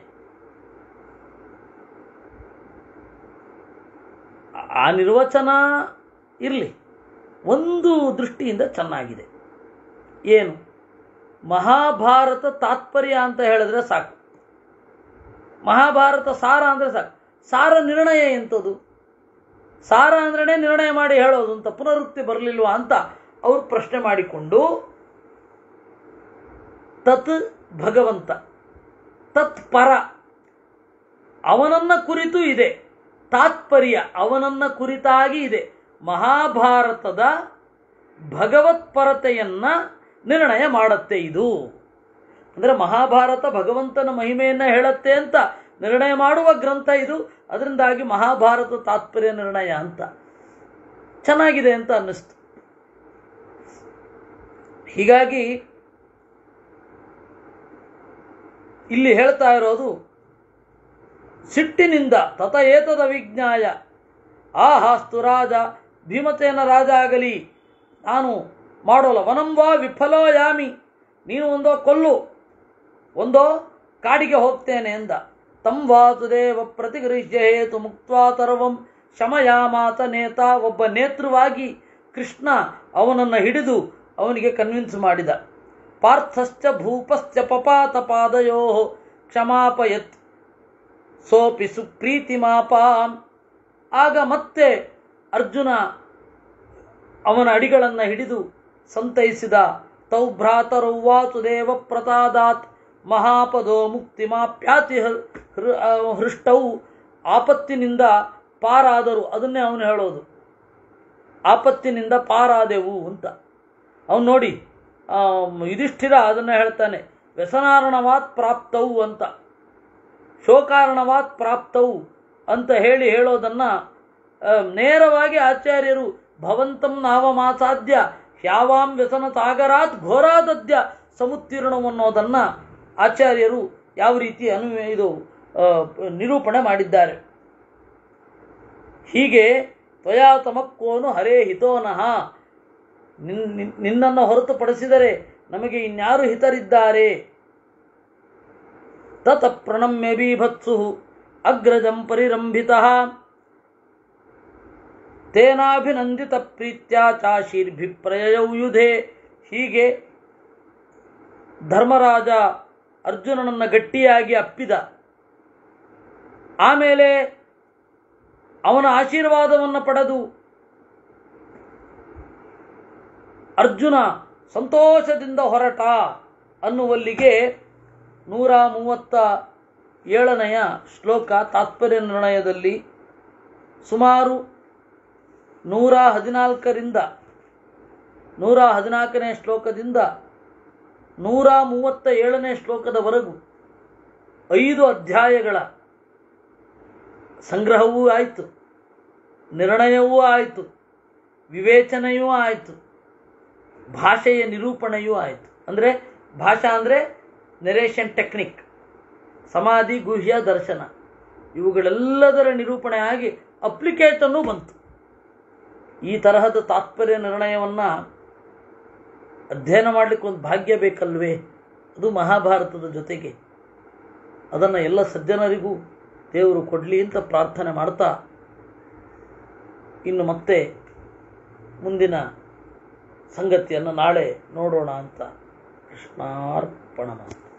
ಆ ನಿರ್ವಚನ ಇರಲಿ, ಒಂದು ದೃಷ್ಟಿಯಿಂದ ಚೆನ್ನಾಗಿದೆ. ಏನು? ಮಹಾಭಾರತ ತಾತ್ಪರ್ಯ ಅಂತ ಹೇಳಿದ್ರೆ ಸಾಕು, ಮಹಾಭಾರತ ಸಾರ ಅಂದರೆ ಸಾಕು. ಸಾರ ನಿರ್ಣಯ ಎಂಥದ್ದು? ಸಾರ ಅಂದ್ರೇ ನಿರ್ಣಯ ಮಾಡಿ ಹೇಳೋದು ಅಂತ ಪುನರುಕ್ತಿ ಬರಲಿಲ್ವಾ ಅಂತ ಅವರು ಪ್ರಶ್ನೆ ಮಾಡಿಕೊಂಡು, ತತ್ ಭಗವಂತ, ತತ್ ಪರ, ಅವನನ್ನ ಕುರಿತು ಇದೆ. ತಾತ್ಪರ್ಯ ಅವನನ್ನ ಕುರಿತಾಗಿ ಇದೆ. ಮಹಾಭಾರತದ ಭಗವತ್ಪರತೆಯನ್ನ ನಿರ್ಣಯ ಮಾಡುತ್ತೆ ಇದು. ಅಂದರೆ ಮಹಾಭಾರತ ಭಗವಂತನ ಮಹಿಮೆಯನ್ನ ಹೇಳುತ್ತೆ ಅಂತ ನಿರ್ಣಯ ಮಾಡುವ ಗ್ರಂಥ ಇದು. ಅದರಿಂದಾಗಿ ಮಹಾಭಾರತ ತಾತ್ಪರ್ಯ ನಿರ್ಣಯ ಅಂತ ಚೆನ್ನಾಗಿದೆ ಅಂತ ಅನ್ನಿಸ್ತು. ಹೀಗಾಗಿ ಇಲ್ಲಿ ಹೇಳ್ತಾ ಇರೋದು ಸಿಟ್ಟಿನಿಂದ ತತ ಏತದ ವಿಜ್ಞಾಯ ಆಹಾಸ್ತು ರಾಜ, ಭೀಮಸೇನ ರಾಜ ಆಗಲಿ ನಾನು ಮಾಡೋಲ್ಲ. ವನಂವಾ ವಿಫಲೋ ಯಾಮಿ, ನೀನು ಒಂದೋ ಕೊಲ್ಲು, ಒಂದೋ ಕಾಡಿಗೆ ಹೋಗ್ತೇನೆ ಎಂದ. ತಂ ವಾಸುದೇವ ಪ್ರತಿಗೃಹ್ಯ ಹೇತು ಮುಕ್ತ್ವಾ ಸರ್ವಂ ಶಮಯಾಮಾತ ನೇತ. ಒಬ್ಬ ನೇತೃವಾಗಿ ಕೃಷ್ಣ ಅವನನ್ನು ಹಿಡಿದು ಅವನಿಗೆ ಕನ್ವಿನ್ಸ್ ಮಾಡಿದ. ಪಾರ್ಥಶ್ಚ ಭೂಪಶ್ಚ ಪಪಾತ ಪಾದಯೋ ಕ್ಷಮಾಪಯತ್ ಸೋಪಿ ಸುಪ್ರೀತಿಮಾಪಾಂ. ಆಗ ಮತ್ತೆ ಅರ್ಜುನ ಅವನ ಅಡಿಗಳನ್ನು ಹಿಡಿದು ಸಂತೈಸಿದ. ತೌ ಭ್ರಾತರೌ ವಾಸುದೇವ ಪ್ರಸಾದಾತ್ ಮಹಾಪದೋ ಮುಕ್ತಿಮಾಪ್ಯಾತಿ ಹೃಷ್ಟೌ. ಆಪತ್ತಿನಿಂದ ಪಾರಾದರು, ಅದನ್ನೇ ಅವನು ಹೇಳೋದು, ಆಪತ್ತಿನಿಂದ ಪಾರಾದೆವು ಅಂತ. ಅವನು ನೋಡಿ ಯುಧಿಷ್ಠಿರ ಅದನ್ನು ಹೇಳ್ತಾನೆ, ವ್ಯಸನಾರಣವಾತ್ ಪ್ರಾಪ್ತವು ಅಂತ, ಶೋಕಾರಣವಾತ್ ಪ್ರಾಪ್ತವು ಅಂತ ಹೇಳೋದನ್ನ ನೇರವಾಗಿ ಆಚಾರ್ಯರು ಭವಂತಂ ನಾವಮಾಸಾಧ್ಯ ಹ್ಯಾವಾಂ ವ್ಯಸನ ಸಾಗರಾತ್ ಘೋರಾದದ್ಯ ಸಮುತ್ತೀರ್ಣವನ್ನೋದನ್ನ ಆಚಾರ್ಯರು ಯಾವ ರೀತಿ ನಿರೂಪಣೆ ಮಾಡಿದ್ದಾರೆ. ಹೀಗೆ ತ್ವಯಾ ತಮಕ್ಕೋನು ಹರೇ ಹಿತೋನಃ, ನಿನ್ನನ್ನು ಹೊರತುಪಡಿಸಿದರೆ ನಮಗೆ ಇನ್ಯಾರು ಹಿತರಿದ್ದಾರೆ. ತತ ಪ್ರಣಮ್ಯ ಬೀಭತ್ಸು ಅಗ್ರಜಂ ಪರಿರಂಭಿತಃ ತೇನಾಭಿನಂದಿತ ಪ್ರೀತ್ಯಾ ಚಾಶೀರ್ಭಿಪ್ರಯೌ ಯುಧೆ. ಹೀಗೆ ಧರ್ಮರಾಜ ಅರ್ಜುನನನ್ನು ಗಟ್ಟಿಯಾಗಿ ಅಪ್ಪಿದ. ಆಮೇಲೆ ಅವನ ಆಶೀರ್ವಾದವನ್ನು ಪಡೆದು ಅರ್ಜುನ ಸಂತೋಷದಿಂದ ಹೊರಟ ಅನ್ನುವಲ್ಲಿಗೆ 137ನೆಯ ಶ್ಲೋಕ ತಾತ್ಪರ್ಯ ನಿರ್ಣಯದಲ್ಲಿ ಸುಮಾರು 114ರಿಂದ 114ನೇ ಶ್ಲೋಕದಿಂದ 137ನೇ ಶ್ಲೋಕದವರೆಗೂ 5 ಅಧ್ಯಾಯಗಳ ಸಂಗ್ರಹವೂ ಆಯಿತು, ನಿರ್ಣಯವೂ ಆಯಿತು, ವಿವೇಚನೆಯೂ ಆಯಿತು, ಭಾಷೆಯ ನಿರೂಪಣೆಯೂ ಆಯಿತು. ಅಂದರೆ ಭಾಷಾ ಅಂದರೆ ನೆರೇಷನ್ ಟೆಕ್ನಿಕ್, ಸಮಾಧಿ, ಗುಹ್ಯ, ದರ್ಶನ ಇವುಗಳೆಲ್ಲದರ ನಿರೂಪಣೆ ಆಗಿ ಅಪ್ಲಿಕೇಟನ್ನು ಬಂತು. ಈ ತರಹದ ತಾತ್ಪರ್ಯ ನಿರ್ಣಯವನ್ನು ಅಧ್ಯಯನ ಮಾಡಲಿಕ್ಕೆ ಒಂದು ಭಾಗ್ಯ ಬೇಕಲ್ವೇ? ಅದು ಮಹಾಭಾರತದ ಜೊತೆಗೆ. ಅದನ್ನು ಎಲ್ಲ ಸಜ್ಜನರಿಗೂ ದೇವರು ಕೊಡಲಿ ಅಂತ ಪ್ರಾರ್ಥನೆ ಮಾಡ್ತಾ ಇನ್ನು ಮತ್ತೆ ಮುಂದಿನ ಸಂಗತಿಯನ್ನು ನಾಳೆ ನೋಡೋಣ ಅಂತ. ಕೃಷ್ಣಾರ್ಪಣಮಸ್ತು.